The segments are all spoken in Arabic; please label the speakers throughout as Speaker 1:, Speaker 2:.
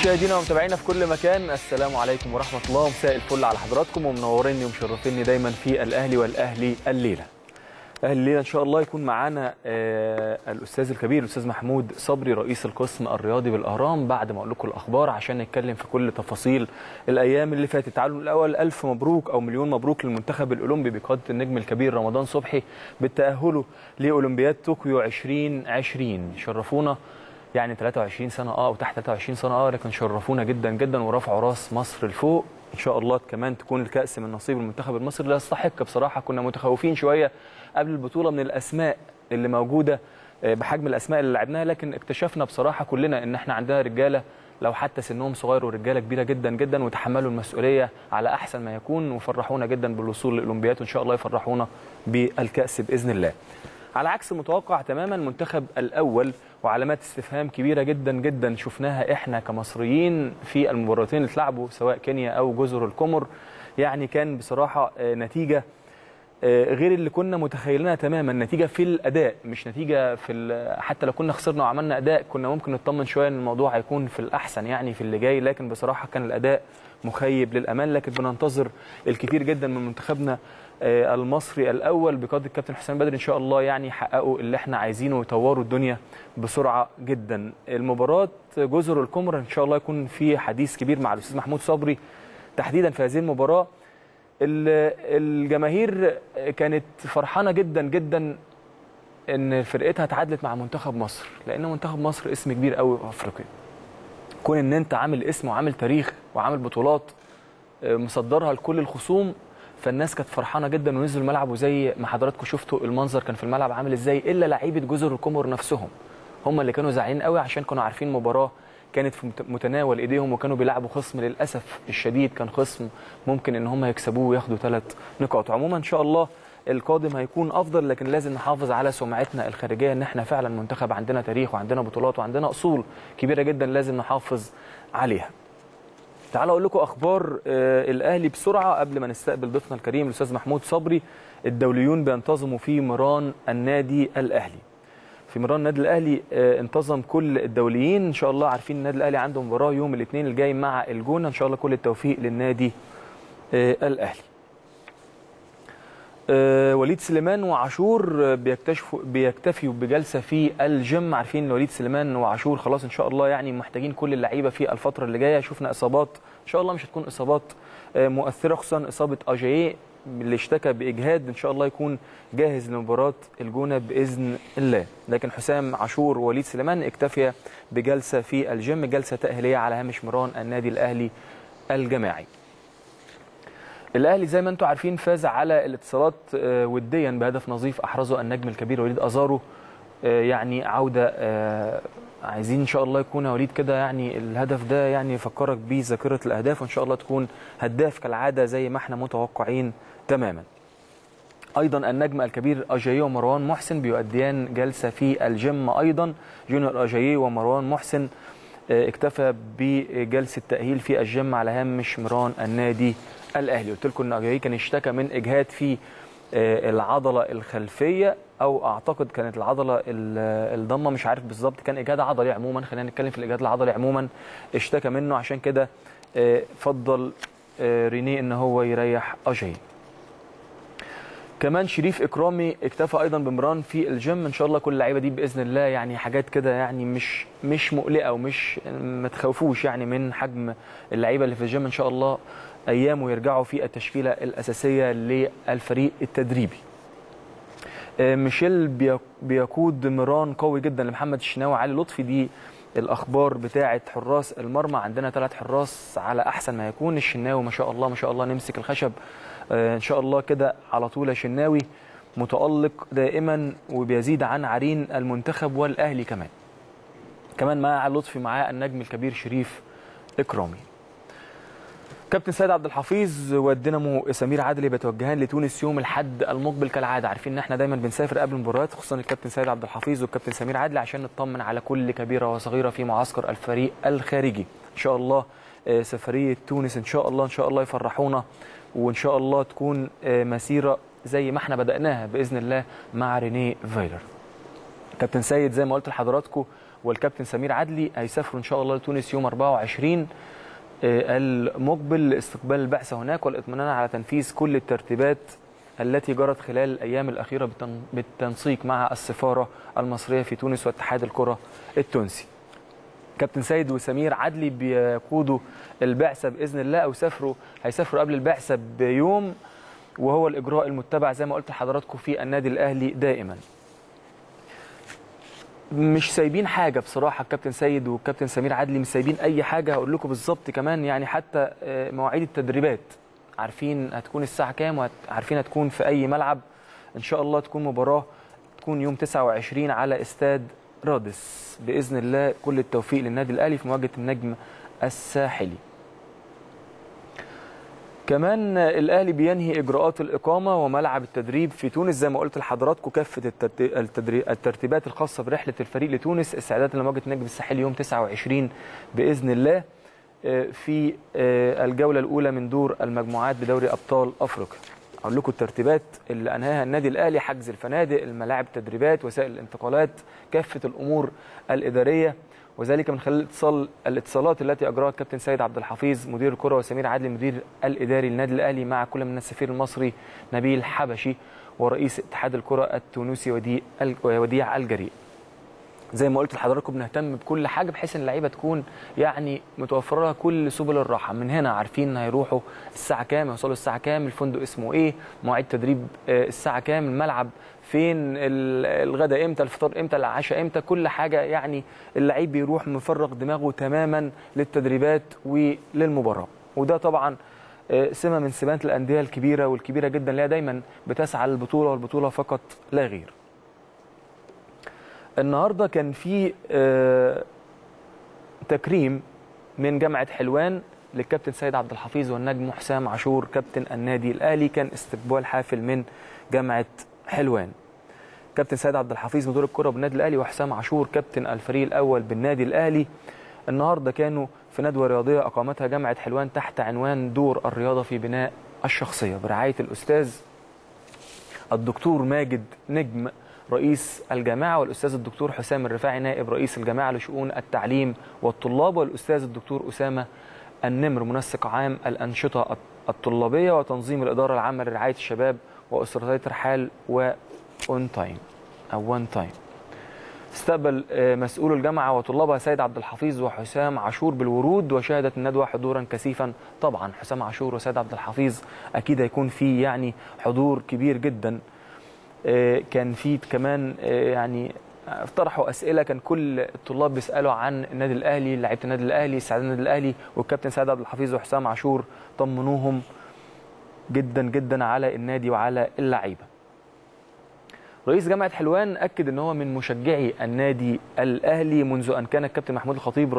Speaker 1: مشاهدينا ومتابعينا في كل مكان، السلام عليكم ورحمة الله، مساء الفل على حضراتكم ومنوريني ومشرفيني دايما في الأهلي والأهلي الليلة. أهلي الليلة إن شاء الله يكون معانا الأستاذ الكبير الأستاذ محمود صبري رئيس القسم الرياضي بالأهرام بعد ما أقول لكم الأخبار عشان نتكلم في كل تفاصيل الأيام اللي فاتت. تعالوا الأول ألف مبروك أو مليون مبروك للمنتخب الأولمبي بقيادة النجم الكبير رمضان صبحي بالتأهله لأولمبياد طوكيو 2020. شرفونا يعني 23 سنة أو تحت 23 سنة لكن شرفونا جدا جدا ورفعوا راس مصر لفوق. إن شاء الله كمان تكون الكأس من نصيب المنتخب المصري اللي يستحق. بصراحة كنا متخوفين شوية قبل البطولة من الأسماء اللي موجودة بحجم الأسماء اللي لعبناها، لكن اكتشفنا بصراحة كلنا إن احنا عندنا رجالة لو حتى سنهم صغير ورجالة كبيرة جدا جدا وتحملوا المسؤولية على أحسن ما يكون وفرحونا جدا بالوصول للأولمبياد، وإن شاء الله يفرحونا بالكأس بإذن الله. على عكس المتوقع تماما المنتخب الأول وعلامات استفهام كبيرة جدا جدا شفناها احنا كمصريين في المباراتين اللي اتلعبوا سواء كينيا أو جزر القمر. يعني كان بصراحة نتيجة غير اللي كنا متخيلينها تماما، نتيجة في الأداء مش نتيجة في حتى لو كنا خسرنا وعملنا أداء كنا ممكن نطمن شوية ان الموضوع هيكون في الأحسن يعني في اللي جاي، لكن بصراحة كان الأداء مخيب للأمان. لكن بننتظر الكثير جدا من منتخبنا المصري الأول بقيادة الكابتن حسام بدري إن شاء الله يعني يحققوا اللي احنا عايزينه ويطوروا الدنيا بسرعة جدا. المباراة جزر القمر إن شاء الله يكون في حديث كبير مع الأستاذ محمود صبري تحديدا في هذه المباراة. الجماهير كانت فرحانة جدا جدا ان فرقتها تعادلت مع منتخب مصر، لان منتخب مصر اسم كبير قوي في افريقيا. كون ان انت عامل اسم وعامل تاريخ وعامل بطولات مصدرها لكل الخصوم، فالناس كانت فرحانه جدا ونزلوا الملعب. وزي ما حضراتكم شفتوا المنظر كان في الملعب عامل ازاي، الا لعيبه جزر القمر نفسهم هم اللي كانوا زعلانين قوي عشان كانوا عارفين مباراه كانت في متناول ايديهم وكانوا بيلعبوا خصم للاسف الشديد كان خصم ممكن ان هم يكسبوه وياخدوا 3 نقاط. عموما ان شاء الله القادم هيكون افضل، لكن لازم نحافظ على سمعتنا الخارجيه ان احنا فعلا منتخب عندنا تاريخ وعندنا بطولات وعندنا اصول كبيره جدا لازم نحافظ عليها. تعالوا اقول لكم اخبار الاهلي بسرعه قبل ما نستقبل ضيفنا الكريم الاستاذ محمود صبري. الدوليون بينتظموا في مران النادي الاهلي. في مران النادي الاهلي انتظم كل الدوليين ان شاء الله. عارفين النادي الاهلي عنده مباراه يوم الاثنين الجاي مع الجونه، ان شاء الله كل التوفيق للنادي الاهلي. وليد سليمان وعاشور بيكتفيوا بجلسه في الجيم. عارفين وليد سليمان وعاشور خلاص ان شاء الله يعني محتاجين كل اللعيبه في الفتره اللي جايه. شفنا اصابات ان شاء الله مش هتكون اصابات مؤثره، خصوصا اصابه اجاييه اللي اشتكى باجهاد ان شاء الله يكون جاهز لمباراه الجونه باذن الله. لكن حسام عاشور ووليد سليمان اكتفيا بجلسه في الجيم، جلسه تاهيليه على هامش مران النادي الاهلي الجماعي. الاهلي زي ما انتم عارفين فاز على الاتصالات وديا بهدف نظيف احرزه النجم الكبير وليد ازارو. يعني عوده عايزين ان شاء الله يكون وليد كده يعني الهدف ده يعني يفكرك بذاكره الاهداف وان شاء الله تكون هداف كالعاده زي ما احنا متوقعين تماما. ايضا النجم الكبير اجاييه ومروان محسن بيؤديان جلسه في الجيم ايضا. جونيور اجاييه ومروان محسن اكتفى بجلسه تاهيل في الجيم على هامش مران النادي الاهلي. قلت لكم ان اجاييه كان اشتكى من اجهاد في العضله الخلفيه او اعتقد كانت العضله الضمه مش عارف بالظبط، كان اجهاد عضلي عموما. خلينا نتكلم في الاجهاد العضلي عموما اشتكى منه، عشان كده فضل رينيه ان هو يريح اجاييه. كمان شريف اكرامي اكتفى ايضا بمران في الجيم. ان شاء الله كل اللعيبه دي باذن الله يعني حاجات كده يعني مش مقلقه ومش ما تخوفوش يعني من حجم اللعيبه اللي في الجيم. ان شاء الله ايام ويرجعوا في التشكيله الاساسيه للفريق التدريبي. ميشيل بيقود مران قوي جدا لمحمد الشناوي وعلي لطفي. دي الاخبار بتاعه حراس المرمى. عندنا 3 حراس على احسن ما يكون. الشناوي ما شاء الله ما شاء الله نمسك الخشب ان شاء الله كده على طول. يا شناوي متالق دائما وبيزيد عن عرين المنتخب والاهلي. كمان مع علي لطفي معاه النجم الكبير شريف اكرامي. كابتن سيد عبد الحفيظ والدينامو سمير عدلي بيتوجهان لتونس يوم الاحد المقبل كالعاده. عارفين ان احنا دايما بنسافر قبل المباريات، خصوصا الكابتن سيد عبد الحفيظ والكابتن سمير عدلي عشان نطمن على كل كبيره وصغيره في معسكر الفريق الخارجي. ان شاء الله سفريه تونس ان شاء الله يفرحونا، وان شاء الله تكون مسيره زي ما احنا بدأناها باذن الله مع رينيه فايلر. كابتن سيد زي ما قلت لحضراتكم والكابتن سمير عدلي هيسافروا ان شاء الله لتونس يوم 24 المقبل لاستقبال البعثه هناك والاطمئنان على تنفيذ كل الترتيبات التي جرت خلال الايام الاخيره بالتنسيق مع السفاره المصريه في تونس واتحاد الكره التونسي. كابتن سيد وسمير عدلي بيقودوا البعثه باذن الله، او هيسافروا قبل البعثه بيوم، وهو الاجراء المتبع زي ما قلت لحضراتكم في النادي الاهلي دائما. مش سايبين حاجه بصراحه الكابتن سيد والكابتن سمير عدلي، مش سايبين اي حاجه. هقول لكم بالظبط كمان يعني حتى مواعيد التدريبات عارفين هتكون الساعه كام، وعارفين هتكون في اي ملعب. ان شاء الله تكون مباراه تكون يوم 29 على استاد رادس باذن الله. كل التوفيق للنادي الاهلي في مواجهه النجم الساحلي. كمان الاهلي بينهي اجراءات الاقامه وملعب التدريب في تونس زي ما قلت لحضراتكم. كافه الترتيبات الخاصه برحله الفريق لتونس استعدادا لمواجهه النجم الساحلي يوم 29 باذن الله في الجوله الاولى من دور المجموعات بدوري ابطال افريقيا. اقول لكم الترتيبات اللي انهاها النادي الاهلي: حجز الفنادق، الملاعب، التدريبات، وسائل الانتقالات، كافه الامور الاداريه، وذلك من خلال الاتصالات التي اجراها الكابتن سيد عبد الحفيظ مدير الكره وسمير عدلي المدير الاداري للنادي الاهلي مع كل من السفير المصري نبيل حبشي ورئيس اتحاد الكره التونسي وديع الجريء. زي ما قلت لحضراتكم بنهتم بكل حاجه بحيث ان اللعيبه تكون يعني متوفره لها كل سبل الراحه. من هنا عارفين هيروحوا الساعه كام، يوصلوا الساعه كام، الفندق اسمه ايه، مواعيد تدريب الساعه كام، الملعب فين، الغداء امتى، الفطار امتى، العشاء امتى، كل حاجه. يعني اللعيب بيروح مفرغ دماغه تماما للتدريبات وللمباراه. وده طبعا سمه من سمات الانديه الكبيره والكبيره جدا اللي هي دايما بتسعى للبطوله والبطوله فقط لا غير. النهارده كان في تكريم من جامعه حلوان للكابتن سيد عبد الحفيظ والنجم حسام عاشور كابتن النادي الاهلي. كان استقبال حافل من جامعه حلوان. كابتن سيد عبد الحفيظ مدير الكره بالنادي الاهلي وحسام عاشور كابتن الفريق الاول بالنادي الاهلي النهارده كانوا في ندوه رياضيه اقامتها جامعه حلوان تحت عنوان دور الرياضه في بناء الشخصيه برعايه الاستاذ الدكتور ماجد نجم رئيس الجامعه، والاستاذ الدكتور حسام الرفاعي نائب رئيس الجامعه لشؤون التعليم والطلاب، والاستاذ الدكتور اسامه النمر منسق عام الانشطه الطلابيه وتنظيم الاداره العامه لرعايه الشباب واستراتيجيه الرحال وان تايم. استقبل مسؤول الجامعه وطلابها سيد عبد الحفيظ وحسام عاشور بالورود، وشهدت الندوه حضورا كثيفا. طبعا حسام عاشور وسيد عبد الحفيظ اكيد هيكون في يعني حضور كبير جدا. كان في كمان يعني طرحوا اسئله، كان كل الطلاب بيسالوا عن النادي الاهلي، لعيبه النادي الاهلي، استعداد النادي الاهلي، والكابتن سيد عبد الحفيظ وحسام عاشور طمنوهم جدا جدا على النادي وعلى اللعيبه. رئيس جامعه حلوان اكد ان هو من مشجعي النادي الاهلي منذ ان كان الكابتن محمود الخطيب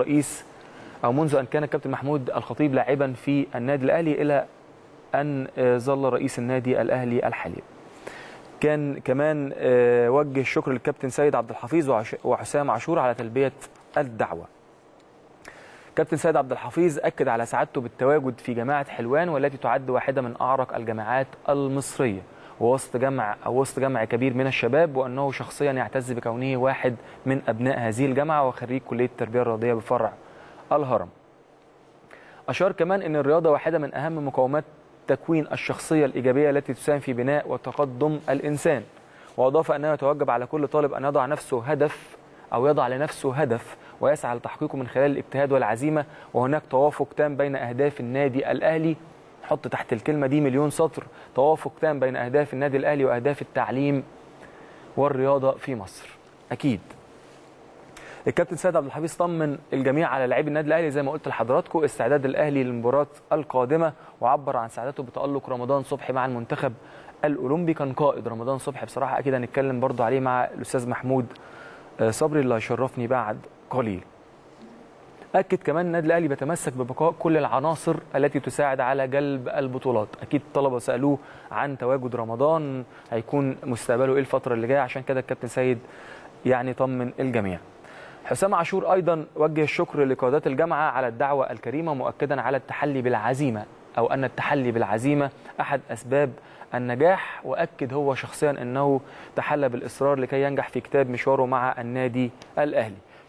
Speaker 1: لاعبا في النادي الاهلي الى ان ظل رئيس النادي الاهلي الحالي. كان كمان وجه الشكر للكابتن سيد عبد الحفيظ وحسام عاشور على تلبيه الدعوه. كابتن سيد عبد الحفيظ اكد على سعادته بالتواجد في جامعه حلوان والتي تعد واحده من اعرق الجامعات المصريه ووسط جمع كبير من الشباب، وانه شخصيا يعتز بكونه واحد من ابناء هذه الجامعه وخريج كليه التربيه الرياضيه بفرع الهرم. اشار كمان ان الرياضه واحده من اهم مقومات تكوين الشخصيه الايجابيه التي تساهم في بناء وتقدم الانسان، واضاف انه يتوجب على كل طالب ان يضع لنفسه هدف ويسعى لتحقيقه من خلال الاجتهاد والعزيمه، وهناك توافق تام بين اهداف النادي الاهلي. حط تحت الكلمه دي مليون سطر: توافق تام بين اهداف النادي الاهلي واهداف التعليم والرياضه في مصر. اكيد الكابتن سيد عبد الحفيظ طمن الجميع على لاعبي النادي الاهلي زي ما قلت لحضراتكم استعداد الاهلي للمباراه القادمه، وعبر عن سعادته بتالق رمضان صبحي مع المنتخب الاولمبي. كان قائد رمضان صبحي بصراحه، اكيد هنتكلم برضو عليه مع الاستاذ محمود صبري اللي هيشرفني بعد قليل. اكد كمان النادي الاهلي بيتمسك ببقاء كل العناصر التي تساعد على جلب البطولات. اكيد الطلبه سالوه عن تواجد رمضان، هيكون مستقبله ايه الفتره اللي جايه، عشان كده الكابتن سيد يعني طمن الجميع. حسام عاشور ايضا وجه الشكر لقيادات الجامعه على الدعوه الكريمه، مؤكدا على التحلي بالعزيمه او ان التحلي بالعزيمه احد اسباب النجاح، واكد هو شخصيا انه تحلى بالاصرار لكي ينجح في كتاب مشواره مع النادي الاهلي.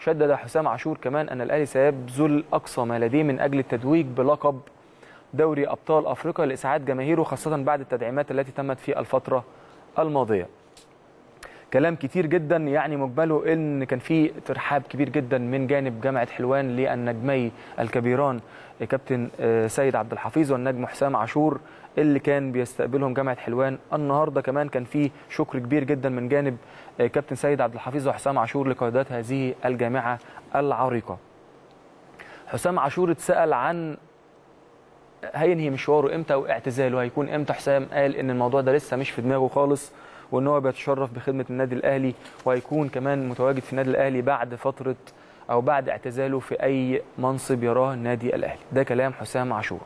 Speaker 1: شدد حسام عاشور كمان أن الأهلي سيبذل أقصى ما لديه من أجل التتويج بلقب دوري أبطال أفريقيا لإسعاد جماهيره، خاصة بعد التدعيمات التي تمت في الفترة الماضية. كلام كتير جدا، يعني مجمله ان كان في ترحاب كبير جدا من جانب جامعه حلوان للنجمي الكبيران كابتن سيد عبد الحفيظ والنجم حسام عاشور اللي كان بيستقبلهم جامعه حلوان. النهارده كمان كان في شكر كبير جدا من جانب كابتن سيد عبد الحفيظ وحسام عاشور لقيادات هذه الجامعه العريقه. حسام عاشور اتسال عن هينهي مشواره امتى واعتزاله هيكون امتى. حسام قال ان الموضوع ده لسه مش في دماغه خالص، وان هو بيتشرف بخدمه النادي الاهلي، وهيكون كمان متواجد في النادي الاهلي بعد فتره او بعد اعتزاله في اي منصب يراه النادي الاهلي. ده كلام حسام عاشور.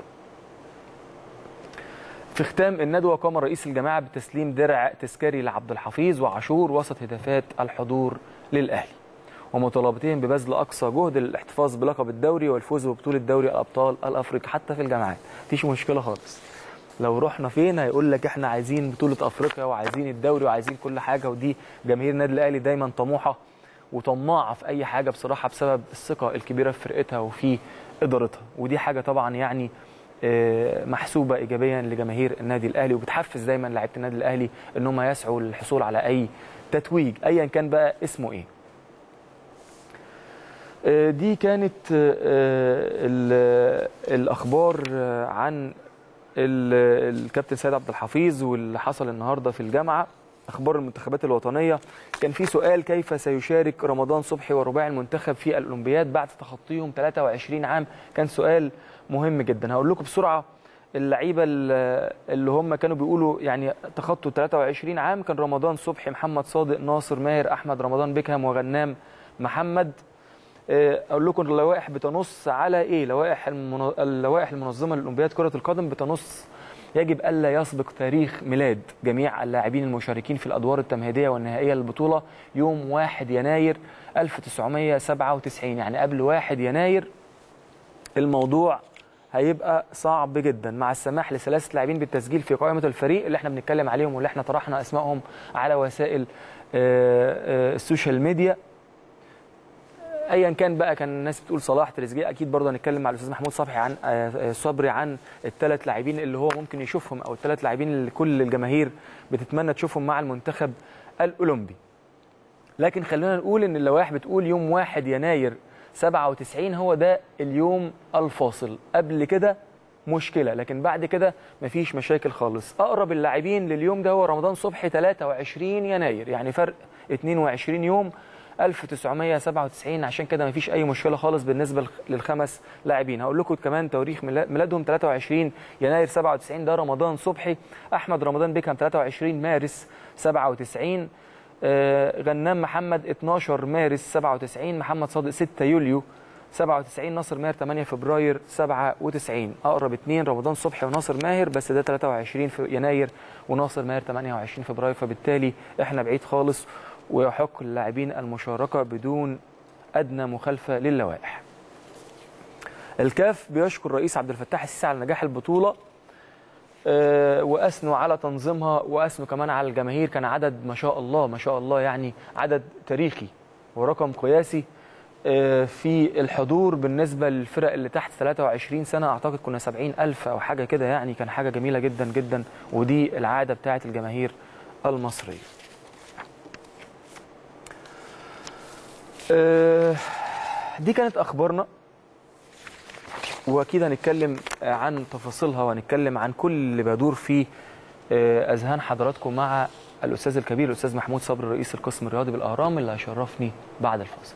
Speaker 1: في ختام الندوه قام رئيس الجماعه بتسليم درع تذكاري لعبد الحفيظ وعاشور وسط هتافات الحضور للاهلي ومطالبتهم ببذل اقصى جهد للاحتفاظ بلقب الدوري والفوز ببطوله دوري الابطال الافريقي. حتى في الجامعات مفيش مشكله خالص، لو رحنا فين هيقول لك احنا عايزين بطوله افريقيا وعايزين الدوري وعايزين كل حاجه. ودي جماهير النادي الاهلي دايما طموحه وطماعه في اي حاجه بصراحه، بسبب الثقه الكبيره في فرقتها وفي ادارتها، ودي حاجه طبعا يعني محسوبه ايجابيا لجماهير النادي الاهلي، وبتحفز دايما لاعيبه النادي الاهلي ان هم يسعوا للحصول على اي تتويج ايا كان بقى اسمه ايه. دي كانت الاخبار عن الكابتن سيد عبد الحفيظ واللي حصل النهارده في الجامعه. اخبار المنتخبات الوطنيه، كان في سؤال كيف سيشارك رمضان صبحي ورباعي المنتخب في الاولمبياد بعد تخطيهم 23 عام. كان سؤال مهم جدا. هقول لكم بسرعه اللعيبه اللي هم كانوا بيقولوا يعني تخطوا 23 عام. كان رمضان صبحي، محمد صادق، ناصر ماهر، احمد رمضان بيكهام، وغنام محمد. اقول لكم اللوائح بتنص على ايه. اللوائح المنظمه للاولمبياد كره القدم بتنص يجب الا يسبق تاريخ ميلاد جميع اللاعبين المشاركين في الادوار التمهيديه والنهائيه للبطوله يوم 1 يناير 1997. يعني قبل 1 يناير الموضوع هيبقى صعب جدا، مع السماح لثلاثه لاعبين بالتسجيل في قائمه الفريق اللي احنا بنتكلم عليهم واللي احنا طرحنا اسمائهم على وسائل السوشيال ميديا. ايا كان بقى، كان الناس بتقول صلاح، تريزيجيه، اكيد برضه هنتكلم مع الاستاذ محمود صبري عن الثلاث لاعبين اللي هو ممكن يشوفهم، او الثلاث لاعبين اللي كل الجماهير بتتمنى تشوفهم مع المنتخب الاولمبي. لكن خلينا نقول ان اللوائح بتقول يوم 1 يناير 97 هو ده اليوم الفاصل. قبل كده مشكله، لكن بعد كده مفيش مشاكل خالص. اقرب اللاعبين لليوم ده هو رمضان صبحي 23 يناير، يعني فرق 22 يوم 1997. عشان كده مفيش اي مشكله خالص بالنسبه للخمس لاعبين. هقول لكم كمان تواريخ ميلادهم 23 يناير 97 ده رمضان صبحي. احمد رمضان بيكهام 23 مارس 97. غنام محمد 12 مارس 97. محمد صادق 6 يوليو 97. ناصر ماهر 8 فبراير 97. اقرب اثنين رمضان صبحي وناصر ماهر، بس ده 23 في يناير وناصر ماهر 28 فبراير، فبالتالي احنا بعيد خالص، ويحق للاعبين المشاركه بدون ادنى مخالفه للوائح. الكاف بيشكر الرئيس عبد الفتاح السيسي على نجاح البطوله، واثنوا على تنظيمها واثنوا كمان على الجماهير. كان عدد ما شاء الله ما شاء الله، يعني عدد تاريخي ورقم قياسي في الحضور بالنسبه للفرق اللي تحت 23 سنه. اعتقد كنا 70,000 او حاجه كده، يعني كان حاجه جميله جدا جدا، ودي العاده بتاعه الجماهير المصريه. دي كانت اخبارنا، واكيد هنتكلم عن تفاصيلها وهنتكلم عن كل اللي بيدور في اذهان حضراتكم مع الاستاذ الكبير الاستاذ محمود صبري رئيس القسم الرياضي بالاهرام اللي هيشرفني بعد الفاصل.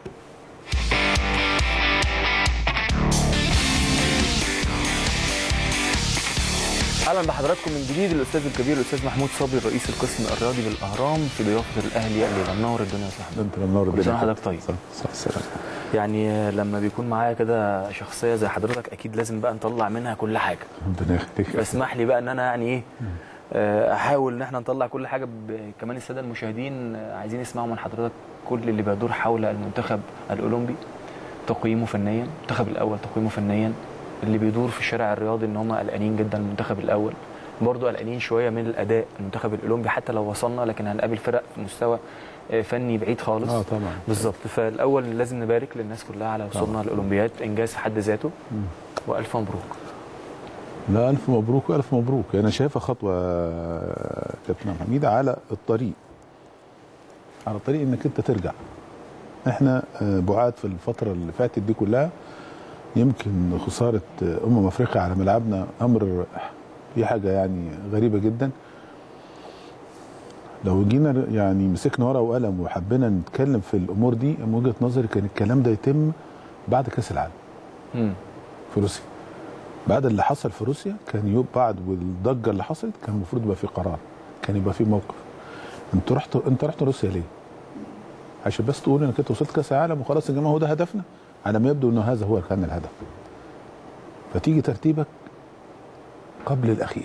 Speaker 1: اهلا بحضراتكم من جديد. الاستاذ الكبير الاستاذ محمود صبري رئيس القسم الرياضي بالاهرام في ضيافه الاهلي الليله. منور الدنيا يا صاحبي.
Speaker 2: انت منور الدنيا.
Speaker 1: كل سنه وحضرتك طيب. يعني لما بيكون معايا كده شخصيه زي حضرتك اكيد لازم بقى نطلع منها كل حاجه.
Speaker 2: ربنا يخليك.
Speaker 1: فاسمح لي بقى ان انا يعني ايه احاول ان احنا نطلع كل حاجه. كمان الساده المشاهدين عايزين يسمعوا من حضرتك كل اللي بيدور حول المنتخب الاولمبي، تقييمه فنيا، المنتخب الاول تقييمه فنيا، اللي بيدور في الشارع الرياضي ان هم قلقانين جدا المنتخب الاول، برضو قلقانين شويه من الاداء المنتخب الاولمبي، حتى لو وصلنا لكن هنقابل فرق في مستوى فني بعيد خالص.
Speaker 2: طبعا
Speaker 1: بالظبط. فالاول لازم نبارك للناس كلها على وصولنا للاولمبياد، انجاز في حد ذاته. والف مبروك.
Speaker 2: لا الف مبروك والف مبروك. انا شايفها خطوه كابتن حميد على الطريق انك انت ترجع. احنا بعاد في الفتره اللي فاتت دي كلها، يمكن خساره افريقيا على ملعبنا امر في حاجه يعني غريبه جدا. لو جينا يعني مسكنا ورقه وقلم وحبينا نتكلم في الامور دي، من وجهه نظري كان الكلام ده يتم بعد كاس العالم في روسيا. بعد اللي حصل في روسيا كان بعد والضجه اللي حصلت كان المفروض يبقى في قرار، كان يبقى في موقف. انت رحت روسيا ليه؟ عشان بس تقول انك انت وصلت كاس العالم وخلاص يا جماعه هو ده هدفنا؟ على ما يبدو انه هذا هو كان الهدف. فتيجي ترتيبك قبل الاخير،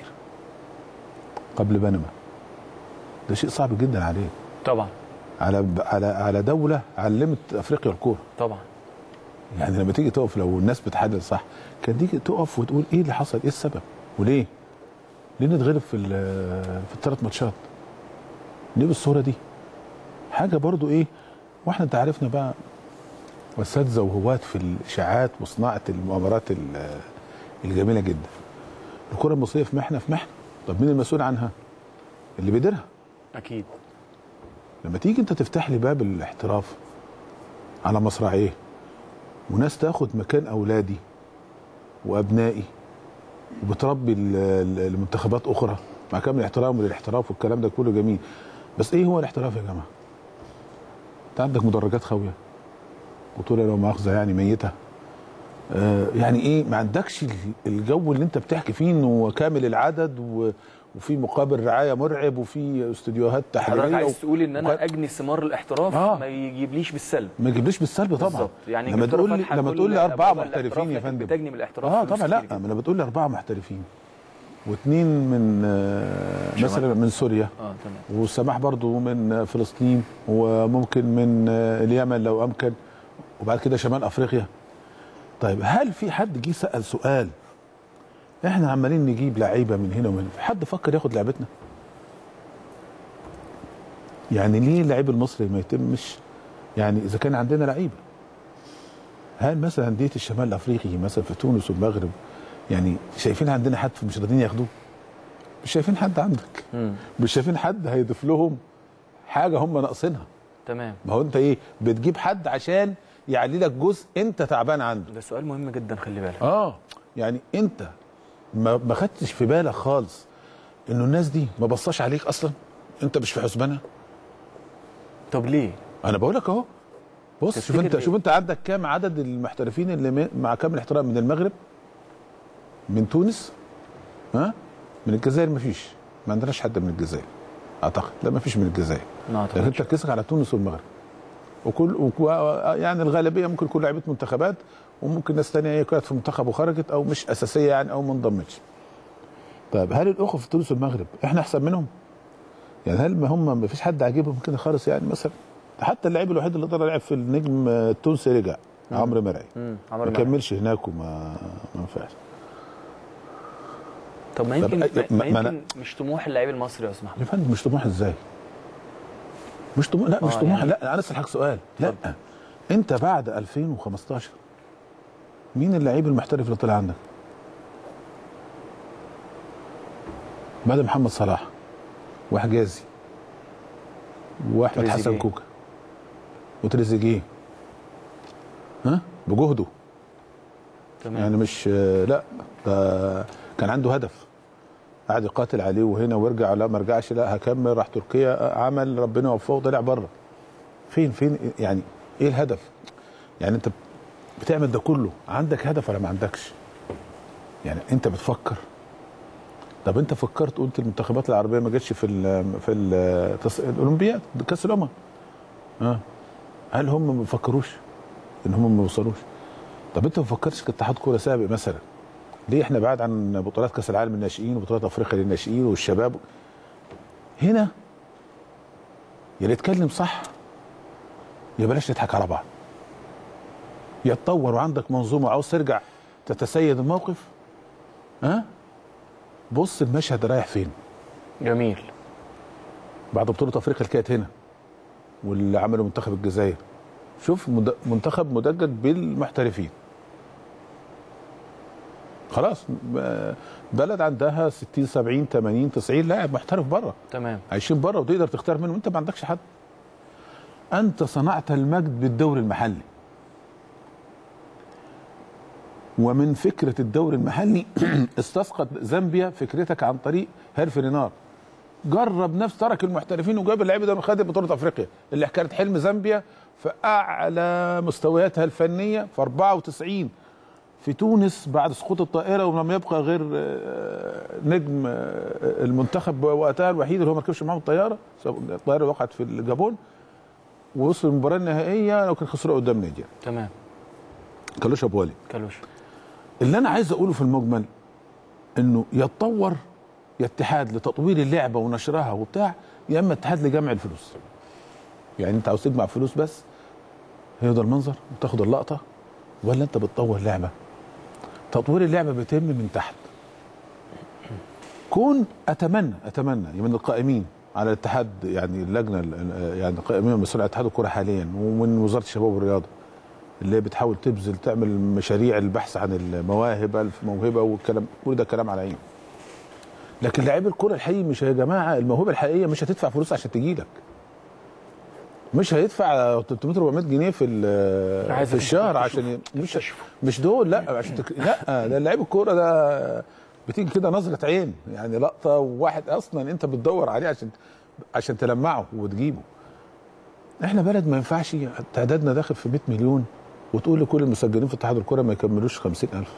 Speaker 2: قبل بنما، ده شيء صعب جدا عليك
Speaker 1: طبعا،
Speaker 2: على دوله علمت افريقيا الكوره
Speaker 1: طبعا.
Speaker 2: يعني لما تيجي تقف، لو الناس بتحلل صح، كان تيجي تقف وتقول ايه اللي حصل، ايه السبب وليه؟ ليه نتغلب في الثلاث ماتشات؟ ليه بالصوره دي؟ حاجه برضو ايه، واحنا انت عارفنا بقى اساتذه وهواة في الاشاعات وصناعه المؤامرات الجميله جدا. الكره المصريه في محنه، طب مين المسؤول عنها؟ اللي بيديرها
Speaker 1: اكيد.
Speaker 2: لما تيجي انت تفتح لي باب الاحتراف على مصراعيه، وناس تاخد مكان اولادي وابنائي وبتربي المنتخبات اخرى، مع كامل الاحترام للاحتراف والكلام ده كله جميل، بس ايه هو الاحتراف يا جماعه؟ انت عندك مدرجات خاويه، بطوله لو مؤاخذه يعني ميته، يعني ايه، ما عندكش الجو اللي انت بتحكي فيه انه كامل العدد وفي مقابل رعايه مرعب وفي استوديوهات تحليليه.
Speaker 1: حضرتك عايز تقول ان انا اجني ثمار الاحتراف ما يجيبليش بالسلب؟
Speaker 2: ما يجيبليش بالسلب طبعا.
Speaker 1: بالظبط. يعني
Speaker 2: لما تقول لي 4 محترفين يا فندم،
Speaker 1: بتجني من الاحتراف
Speaker 2: طبعا. لا لما بتقول لي 4 محترفين واثنين من مثلا من سوريا،
Speaker 1: تمام،
Speaker 2: والسماح برضو من فلسطين، وممكن من اليمن لو امكن، وبعد كده شمال افريقيا. طيب هل في حد جه سأل سؤال احنا عمالين نجيب لعيبه من هنا ومن هنا، حد فكر ياخد لعبتنا؟ يعني ليه اللعيب المصري ما يتمش؟ يعني اذا كان عندنا لعيبه، هل مثلا انديه الشمال الافريقي مثلا في تونس والمغرب يعني شايفين عندنا حد مش راضيين ياخدوه؟ مش شايفين حد عندك، مش شايفين حد هيضيف لهم حاجه هم ناقصينها.
Speaker 1: تمام.
Speaker 2: ما هو انت ايه، بتجيب حد عشان يعلي لك جزء انت تعبان عنده.
Speaker 1: ده سؤال مهم جدا، خلي بالك.
Speaker 2: يعني انت ما خدتش في بالك خالص انه الناس دي ما بصاش عليك اصلا، انت مش في حسبانها.
Speaker 1: طب ليه؟
Speaker 2: انا بقول لك اهو، بص شوف انت عندك كام عدد المحترفين اللي مع كامل احترام من المغرب، من تونس، من الجزائر مفيش، ما عندناش حد من الجزائر اعتقد، لا مفيش من الجزائر، لكن انت تركيزك على تونس والمغرب، يعني الغالبيه ممكن يكون لعيبه منتخبات، وممكن ناس ثانيه كانت في منتخب وخرجت او مش اساسيه يعني او ما انضمتش. طيب هل الاخوه في تونس والمغرب احنا احسن منهم؟ يعني هل ما فيش حد عاجبهم كده خالص يعني مثلا؟ حتى اللعيب الوحيد اللي طلع لعب في النجم التونسي رجع، عمرو مرعي، ما كملش هناك وما ينفعش.
Speaker 1: طب ما يمكن مش طموح اللعيب المصري يا استاذ محمد.
Speaker 2: يا فندم مش طموح ازاي؟ مش طموح، لا مش طموح يعني. لا انا اسالك سؤال، لا انت بعد 2015 مين اللعيب المحترف اللي طلع عندك؟ بعد محمد صلاح وحجازي واحمد حسن كوكا وتريزيجيه، بجهده. تمام. يعني مش، لا ده كان عنده هدف، قعد يقاتل عليه وهنا ويرجع، لا ما رجعش، لا هكمل، راح تركيا، عمل ربنا وفقه طلع بره. فين يعني ايه الهدف؟ يعني انت بتعمل ده كله، عندك هدف ولا ما عندكش؟ يعني انت بتفكر. طب انت فكرت قلت المنتخبات العربيه ما جاتش في الاولمبياد كاس الامم، هل هم ما بيفكروش ان هم ما يوصلوش؟ طب انت ما فكرتش كاتحاد كوره سابق مثلا ليه احنا بعاد عن بطولات كاس العالم للناشئين وبطولات افريقيا للناشئين والشباب؟ هنا يا نتكلم صح يا بلاش نضحك على بعض، يا تطور وعندك منظومه عاوز ترجع تتسيد الموقف، بص المشهد رايح فين.
Speaker 1: جميل.
Speaker 2: بعد بطوله افريقيا اللي كانت هنا واللي عمله منتخب الجزائر، شوف منتخب مدجج بالمحترفين. خلاص بلد عندها 60 70 80 90 لاعب محترف بره،
Speaker 1: تمام،
Speaker 2: عايشين بره وتقدر تختار منهم، انت ما عندكش حد. انت صنعت المجد بالدوري المحلي، ومن فكره الدوري المحلي استسقط زامبيا فكرتك عن طريق هيرفي رينار. جرب نفس، ترك المحترفين وجاب اللعيبه ده، خد بطوله افريقيا اللي كانت حلم زامبيا في اعلى مستوياتها الفنيه في 94 في تونس بعد سقوط الطائره، ولم يبقى غير نجم المنتخب وقتها الوحيد اللي هو ما ركبش معاهم الطياره وقعت في الجابون، ووصل المباراه النهائيه وكان خسروا قدام نيجيريا.
Speaker 1: تمام.
Speaker 2: كالوش ابو علي.
Speaker 1: كالوش. اللي
Speaker 2: انا عايز اقوله في المجمل انه يتطور يا اتحاد لتطوير اللعبه ونشرها وبتاع، يا اما اتحاد لجمع الفلوس. يعني انت عاوز تجمع فلوس بس، هي ده المنظر وتاخد اللقطه، ولا انت بتطور لعبه؟ تطوير اللعبه بيتم من تحت. كون اتمنى من القائمين على الاتحاد، يعني اللجنه، يعني القائمين المسؤولين على اتحاد الكره حاليا ومن وزاره الشباب والرياضه اللي بتحاول تبذل تعمل مشاريع البحث عن المواهب، 1000 موهبه والكلام، كل ده كلام على عيني. لكن لاعبي الكره الحقيقي مش يا جماعه، الموهبه الحقيقيه مش هتدفع فلوس عشان تجي لك. مش هيدفع 300 400 جنيه في الشهر عشان مش دول، لا عشان لا، ده لعيب الكوره ده بتيجي كده نظره عين، يعني لقطه وواحد اصلا انت بتدور عليه عشان تلمعه وتجيبه. احنا بلد ما ينفعش تعدادنا داخل في 100 مليون وتقول لكل المسجلين في اتحاد الكوره ما يكملوش 50,000.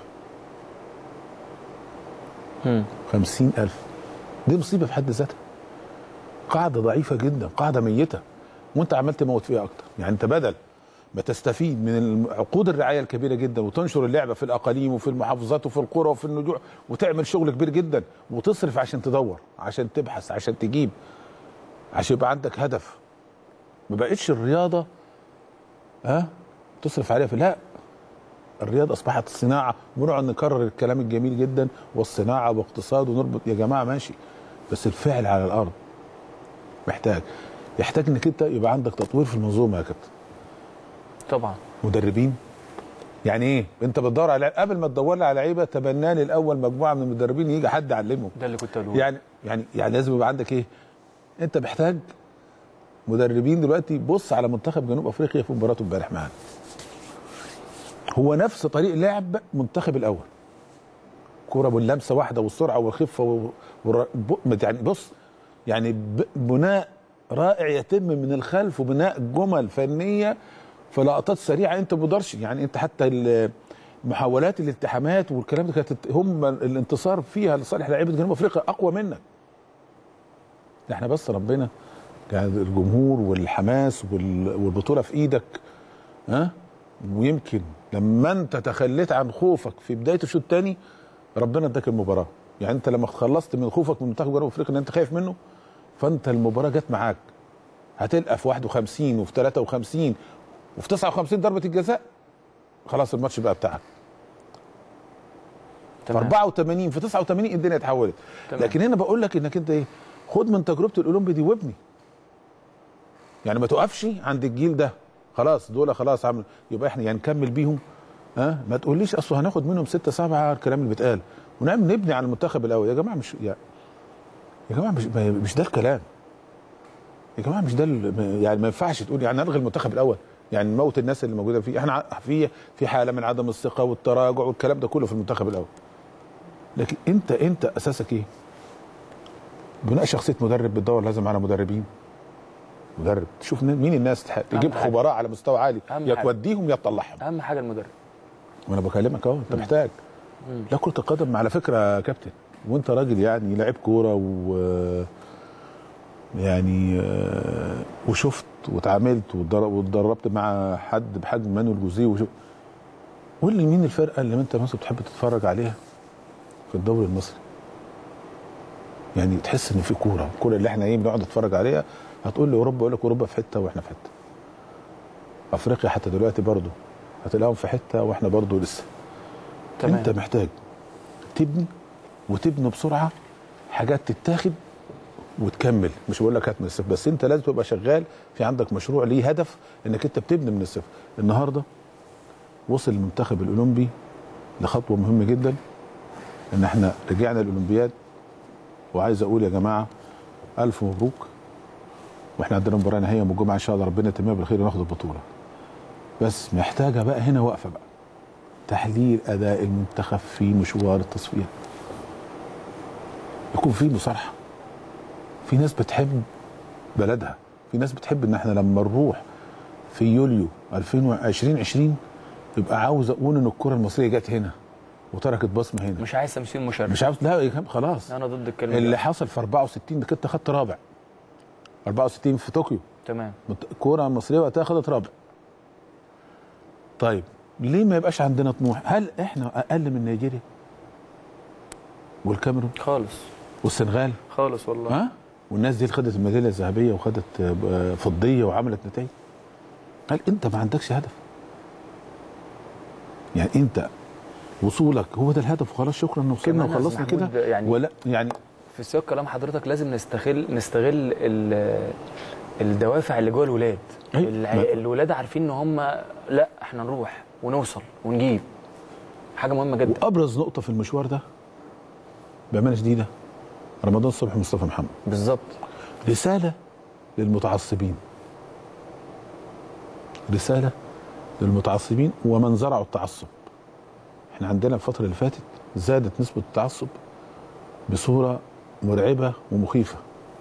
Speaker 2: 50,000 دي مصيبه في حد ذاتها. قاعده ضعيفه جدا، قاعده ميته، وانت عمال تموت فيها اكتر. يعني انت بدل ما تستفيد من عقود الرعايه الكبيره جدا وتنشر اللعبه في الاقاليم وفي المحافظات وفي القرى وفي النجوع وتعمل شغل كبير جدا وتصرف عشان تدور، عشان تبحث، عشان تجيب، عشان يبقى عندك هدف، ما بقتش الرياضه تصرف عليها. لا، الرياضه اصبحت صناعه، ونقعد نكرر الكلام الجميل جدا والصناعه واقتصاد ونربط، يا جماعه ماشي، بس الفعل على الارض يحتاج انك انت يبقى عندك تطوير في المنظومه يا كابتن.
Speaker 1: طبعا. مدربين،
Speaker 2: يعني ايه؟ انت بتدور على، قبل ما تدور لي على لعيبه تبناني الاول مجموعه من المدربين يجي حد يعلمهم.
Speaker 1: ده اللي كنت اقوله.
Speaker 2: يعني لازم يبقى عندك ايه؟ انت محتاج مدربين دلوقتي. بص على منتخب جنوب افريقيا في مباراته امبارح معانا، هو نفس طريق لعب منتخب الاول، كوره باللمسه واحده والسرعه والخفه يعني بص، يعني بناء رائع يتم من الخلف، وبناء جمل فنيه في لقطات سريعه انت ما تقدرش. يعني انت حتى محاولات الالتحامات والكلام ده كانت هم الانتصار فيها لصالح لعيبه جنوب افريقيا اقوى منك. احنا بس ربنا كان الجمهور والحماس والبطوله في ايدك، ويمكن لما انت تخليت عن خوفك في بدايه الشوط الثاني ربنا اداك المباراه. يعني انت لما خلصت من خوفك من منتخب جنوب افريقيا ان انت خايف منه، فانت المباراه جت معاك، هتلقى في 51 وفي 53 وفي 59 ضربه الجزاء، خلاص الماتش بقى بتاعك. في 84 في 89 الدنيا اتحولت. لكن هنا بقول لك انك انت ايه، خد من تجربه الاولمبي دي وابني. يعني ما توقفش عند الجيل ده، خلاص دول خلاص عملوا، يبقى احنا يعني نكمل بيهم. ما تقوليش اصل هناخد منهم 6 7 الكلام اللي بيتقال ونعمل نبني على المنتخب الاول. يا جماعه مش يا جماعه مش ده الكلام. يا جماعه مش ده يعني ما ينفعش تقول يعني نلغي المنتخب الاول، يعني نموت الناس اللي موجوده فيه. احنا في حاله من عدم الثقه والتراجع والكلام ده كله في المنتخب الاول. لكن انت اساسك ايه؟ بناء شخصيه مدرب، بتدور لازم على مدربين. مدرب تشوف مين الناس تجيب خبراء على مستوى عالي، يا توديهم يا تطلعهم.
Speaker 1: اهم حاجه المدرب.
Speaker 2: وانا بكلمك اهو، انت محتاج. لا، كره القدم على فكره يا كابتن، وانت راجل يعني لاعب كوره يعني وشفت واتعاملت واتدربت مع حد بحجم مانويل جوزيه قول لي مين الفرقه اللي انت مثلا بتحب تتفرج عليها في الدوري المصري؟ يعني تحس ان في كوره، الكوره اللي احنا بنقعد نتفرج عليها. هتقول لي اوروبا، اقول لك اوروبا في حته واحنا في حته. افريقيا حتى دلوقتي برضه هتلاقيهم في حته واحنا برضه لسه. تمام. انت محتاج تبني وتبنوا بسرعه حاجات تتاخد وتكمل. مش بقول لك هات من الصفر، بس انت لازم تبقى شغال في عندك مشروع ليه هدف انك انت بتبني من الصفر. النهارده وصل المنتخب الاولمبي لخطوه مهمه جدا، ان احنا رجعنا الاولمبياد. وعايز اقول يا جماعه الف مبروك، واحنا عندنا مباراه نهائيه يوم الجمعه ان شاء الله، ربنا يتمها بالخير وناخد البطوله. بس محتاجه بقى هنا وقفه بقى، تحليل اداء المنتخب في مشوار التصفيات، يكون في مصالحه. في ناس بتحب بلدها، في ناس بتحب ان احنا لما نروح في يوليو 2020 يبقى عاوز اقول ان الكره المصريه جت هنا وتركت بصمه هنا.
Speaker 1: مش عايز تمثيل مشرف،
Speaker 2: مش عاوز، لا خلاص.
Speaker 1: انا ضد الكلمه
Speaker 2: اللي حصل في 64 ده كنت خدت رابع، 64 في طوكيو،
Speaker 1: تمام.
Speaker 2: الكره المصريه وقتها خدت رابع. طيب ليه ما يبقاش عندنا طموح؟ هل احنا اقل من نيجيريا والكاميرون
Speaker 1: خالص
Speaker 2: والسنغال
Speaker 1: خالص والله؟
Speaker 2: ها؟ والناس دي اللي خدت الميداليه الذهبيه وخدت فضيه وعملت نتائج. هل انت ما عندكش هدف؟ يعني انت وصولك هو ده الهدف وخلاص، شكرا وصلنا وخلصنا كده
Speaker 1: يعني
Speaker 2: ولا يعني؟
Speaker 1: في سياق كلام حضرتك لازم نستغل الدوافع اللي جوه الولاد. الولاد عارفين ان هم لا احنا نروح ونوصل ونجيب حاجه مهمه جدا.
Speaker 2: وابرز نقطه في المشوار ده بامانه شديده رمضان صبحي مصطفى محمد.
Speaker 1: بالظبط.
Speaker 2: رساله للمتعصبين، رساله للمتعصبين ومن زرعوا التعصب. احنا عندنا الفتره اللي فاتت زادت نسبه التعصب بصوره مرعبه ومخيفه.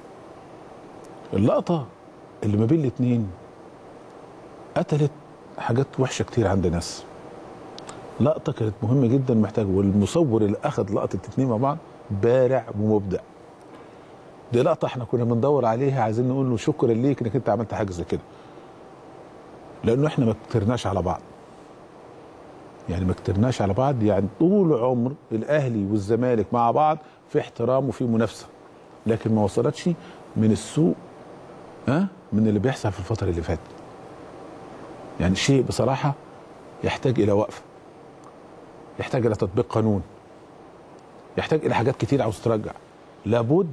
Speaker 2: اللقطه اللي ما بين الاثنين قتلت حاجات وحشه كتير عند ناس. لقطه كانت مهمه جدا محتاجه، والمصور اللي اخذ لقطه الاثنين مع بعض بارع ومبدع. دي لقطه احنا كنا بندور عليها، عايزين نقول له شكرا ليك انك انت عملت حاجه زي كده، لانه احنا ما كترناش على بعض. يعني ما كترناش على بعض، يعني طول عمر الاهلي والزمالك مع بعض في احترام وفي منافسه، لكن ما وصلتش من السوء من اللي بيحصل في الفتره اللي فاتت. يعني شيء بصراحه يحتاج الى وقفه، يحتاج الى تطبيق قانون، يحتاج الى حاجات كتير عاوز ترجع. لابد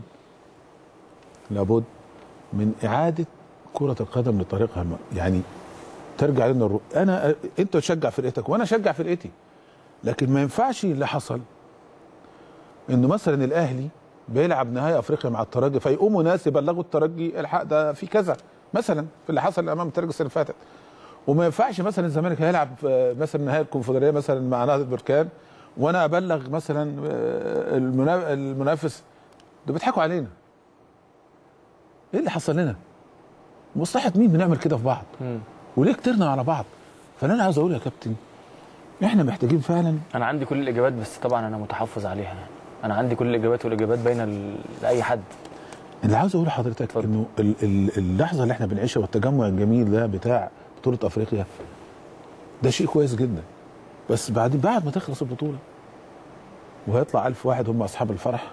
Speaker 2: من اعاده كره القدم لطريقها، يعني ترجع لنا انت تشجع فرقتك وانا اشجع فرقتي، لكن ما ينفعش اللي حصل انه مثلا الاهلي بيلعب نهائي افريقيا مع الترجي فيقوموا ناس يبلغوا الترجي الحق ده في كذا، مثلا في اللي حصل امام الترجي السنه اللي فاتت. وما ينفعش مثلا الزمالك هيلعب مثلا نهائي الكونفدراليه مثلا مع نهضه بركان وانا ابلغ مثلا المنافس. ده بيضحكوا علينا. ايه اللي حصل لنا؟ مصلحه مين بنعمل كده في بعض؟ وليه كترنا على بعض؟ فانا عاوز اقول يا كابتن احنا محتاجين فعلا.
Speaker 1: انا عندي كل الاجابات، بس طبعا انا متحفظ عليها. يعني انا عندي كل الاجابات، والاجابات باينه لاي حد.
Speaker 2: اللي عاوز اقول لحضرتك انه اللحظه اللي احنا بنعيشها والتجمع الجميل ده بتاع بطوله افريقيا ده شيء كويس جدا، بس بعد ما تخلص البطوله وهيطلع 1000 واحد هم اصحاب الفرح،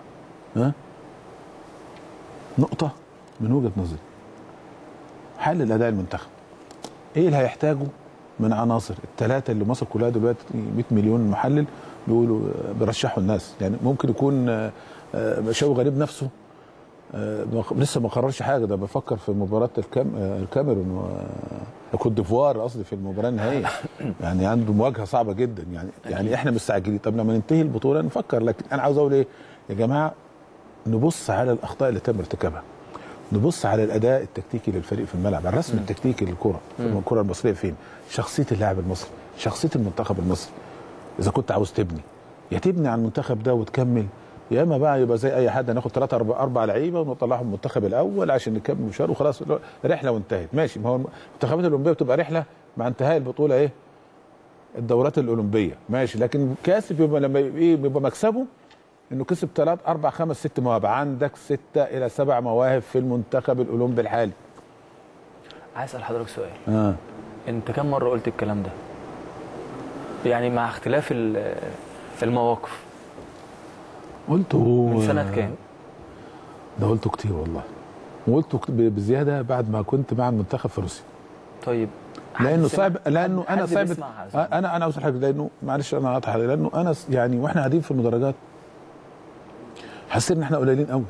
Speaker 2: نقطه من وجهه نظري حل الاداء المنتخب. ايه اللي هيحتاجه من عناصر؟ الثلاثه اللي مصر كلها دلوقتي 100 مليون محلل بيقولوا بيرشحوا الناس، يعني ممكن يكون شوقي غريب نفسه لسه ما قررش حاجه، ده بفكر في مباراه الكاميرون وكوت ديفوار، قصدي في المباراه النهائيه. يعني عنده مواجهه صعبه جدا، يعني احنا مستعجلين. طب لما ننتهي البطوله نفكر. لكن انا عاوز اقول ايه يا جماعه، نبص على الاخطاء اللي تم ارتكابها، نبص على الاداء التكتيكي للفريق في الملعب، الرسم التكتيكي للكره، الكره المصريه فين، شخصيه اللاعب المصري، شخصيه المنتخب المصري. اذا كنت عاوز تبني، يا تبني على المنتخب ده وتكمل، يا اما بقى يبقى زي اي حد هناخد 3 4 لعيبه ونطلعهم المنتخب الاول عشان نكمل مشوار وخلاص، رحله وانتهت. ماشي، ما هو المنتخبات الاولمبيه بتبقى رحله مع انتهاء البطوله، ايه الدورات الاولمبيه، ماشي. لكن كاسب يبقى لما بيبقى مكسبه انه كسب 3 4 5 6 مواهب. عندك 6 إلى 7 مواهب في المنتخب الاولمبي الحالي.
Speaker 1: عايز اسال حضرتك سؤال. انت كم مره قلت الكلام ده؟ يعني مع اختلاف المواقف.
Speaker 2: قلته
Speaker 1: من سنه كام؟
Speaker 2: ده قلته كتير والله، وقلته بزياده بعد ما كنت مع المنتخب في روسيا.
Speaker 1: طيب
Speaker 2: لانه صعب، لانه انا صعب، انا عاوز حاجه، لانه معلش انا هقطع، لانه انا يعني واحنا قاعدين في المدرجات حاسين ان احنا قليلين قوي،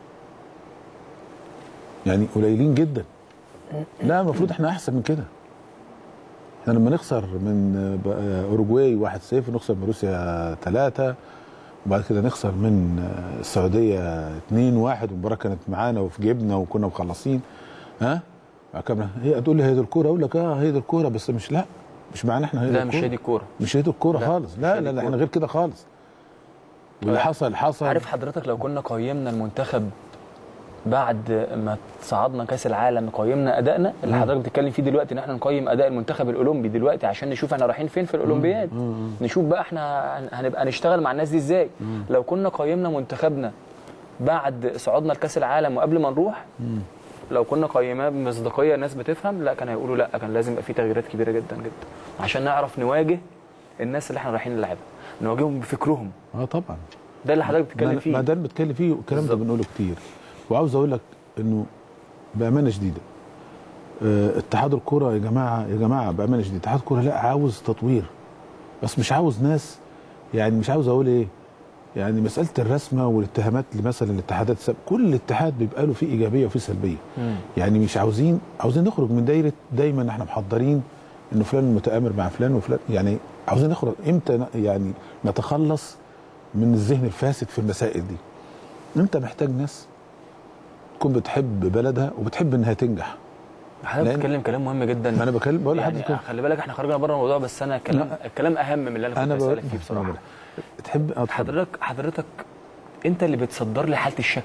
Speaker 2: يعني قليلين جدا. لا المفروض احنا احسن من كده. احنا لما نخسر من اوروجواي 1-0، نخسر من روسيا 3، وبعد كده نخسر من السعوديه 2-1، والمباراه كانت معانا وفي جيبنا وكنا مخلصين، ها هي تقول لي هي دي الكوره، اقول لك هي دي الكوره، بس مش، لا مش معنى احنا هي دي
Speaker 1: لا
Speaker 2: الكوره.
Speaker 1: مش هي دي الكوره،
Speaker 2: مش هي دي الكوره خالص. لا احنا غير كده خالص. واللي حصل.
Speaker 1: عارف حضرتك لو كنا قيمنا المنتخب بعد ما صعدنا كاس العالم، قيمنا ادائنا اللي حضرتك بتتكلم فيه دلوقتي، ان احنا نقيم اداء المنتخب الاولمبي دلوقتي عشان نشوف احنا رايحين فين في الاولمبياد، نشوف بقى احنا هنبقى نشتغل مع الناس دي ازاي. لو كنا قيمنا منتخبنا بعد صعودنا لكاس العالم وقبل ما نروح، لو كنا قيمناه بمصداقيه الناس بتفهم، لا كان هيقولوا لا كان لازم يبقى في تغييرات كبيره جدا جدا عشان نعرف نواجه الناس اللي احنا رايحين نلعبها، نواجههم بفكرهم.
Speaker 2: طبعا
Speaker 1: ده اللي حضرتك بتتكلم فيه.
Speaker 2: ما ده اللي بتكلم فيه، والكلام ده بنقوله كتير. وعاوز اقول لك انه بامانه شديده، اتحاد الكوره يا جماعه بامانه شديده، اتحاد الكوره لا عاوز تطوير، بس مش عاوز ناس، يعني مش عاوز اقول ايه، يعني مساله الرسمه والاتهامات اللي مثلا الاتحادات كل اتحاد بيبقى له فيه ايجابيه وفيه سلبيه. يعني مش عاوزين نخرج من دايره دايما احنا محضرين انه فلان متآمر مع فلان وفلان، يعني عاوزين نخرج امتى، يعني نتخلص من الذهن الفاسد في المسائل دي. انت محتاج ناس تكون بتحب بلدها وبتحب انها تنجح.
Speaker 1: حضرتك بتتكلم كلام مهم جدا.
Speaker 2: ما انا بقول
Speaker 1: يعني خلي بالك احنا خرجنا بره الموضوع، بس انا الكلام اهم من اللي انا كنت بسالك فيه بصراحه.
Speaker 2: تحب
Speaker 1: حضرتك انت اللي بتصدر لي حاله الشك.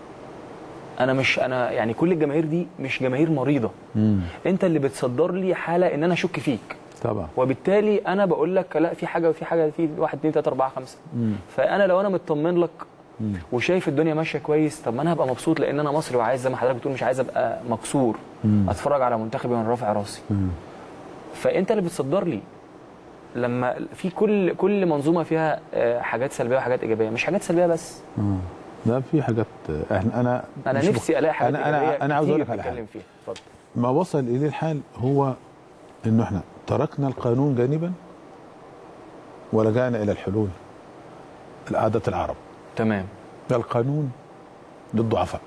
Speaker 1: انا يعني كل الجماهير دي مش جماهير مريضه. انت اللي بتصدر لي حاله ان انا اشك فيك
Speaker 2: طبعا،
Speaker 1: وبالتالي انا بقول لك لا في حاجه وفي حاجه، في 1 2 3 4 5. فانا لو انا مطمن لك وشايف الدنيا ماشيه كويس، طب ما انا هبقى مبسوط لان انا مصري وعايز زي ما حضرتك بتقول مش عايز ابقى مكسور، اتفرج على منتخبي وانا رافع راسي. فانت اللي بتصدر لي لما في كل منظومه فيها حاجات سلبيه وحاجات ايجابيه، مش حاجات سلبيه بس.
Speaker 2: لا في حاجات
Speaker 1: انا نفسي الاقي حاجات ايجابيه.
Speaker 2: انا عاوز اقول لك على حاجه.
Speaker 1: اتفضل.
Speaker 2: ما وصل اليه الحال هو انه احنا تركنا القانون جانبا ولجأنا الى الحلول العادة العرب.
Speaker 1: تمام.
Speaker 2: القانون للضعفاء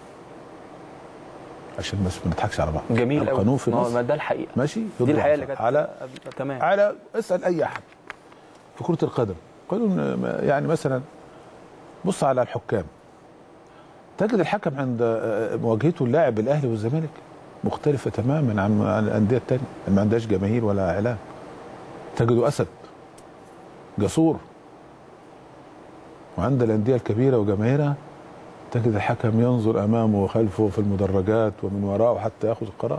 Speaker 2: عشان بس ما نضحكش على بعض.
Speaker 1: جميل قوي.
Speaker 2: القانون في مصر
Speaker 1: ما ده الحقيقه،
Speaker 2: ماشي،
Speaker 1: دي الحقيقه اللي كانت
Speaker 2: على
Speaker 1: تمام.
Speaker 2: على اسال اي احد في كرة القدم، قانون يعني مثلا بص على الحكام، تجد الحكم عند مواجهته اللاعب الاهلي والزمالك مختلفه تماما عن الانديه الثانيه اللي ما عندهاش جماهير ولا اعلام. تجده اسد جسور، وعند الانديه الكبيره وجماهيرها تجد الحكم ينظر امامه وخلفه في المدرجات ومن وراءه حتى ياخذ القرار.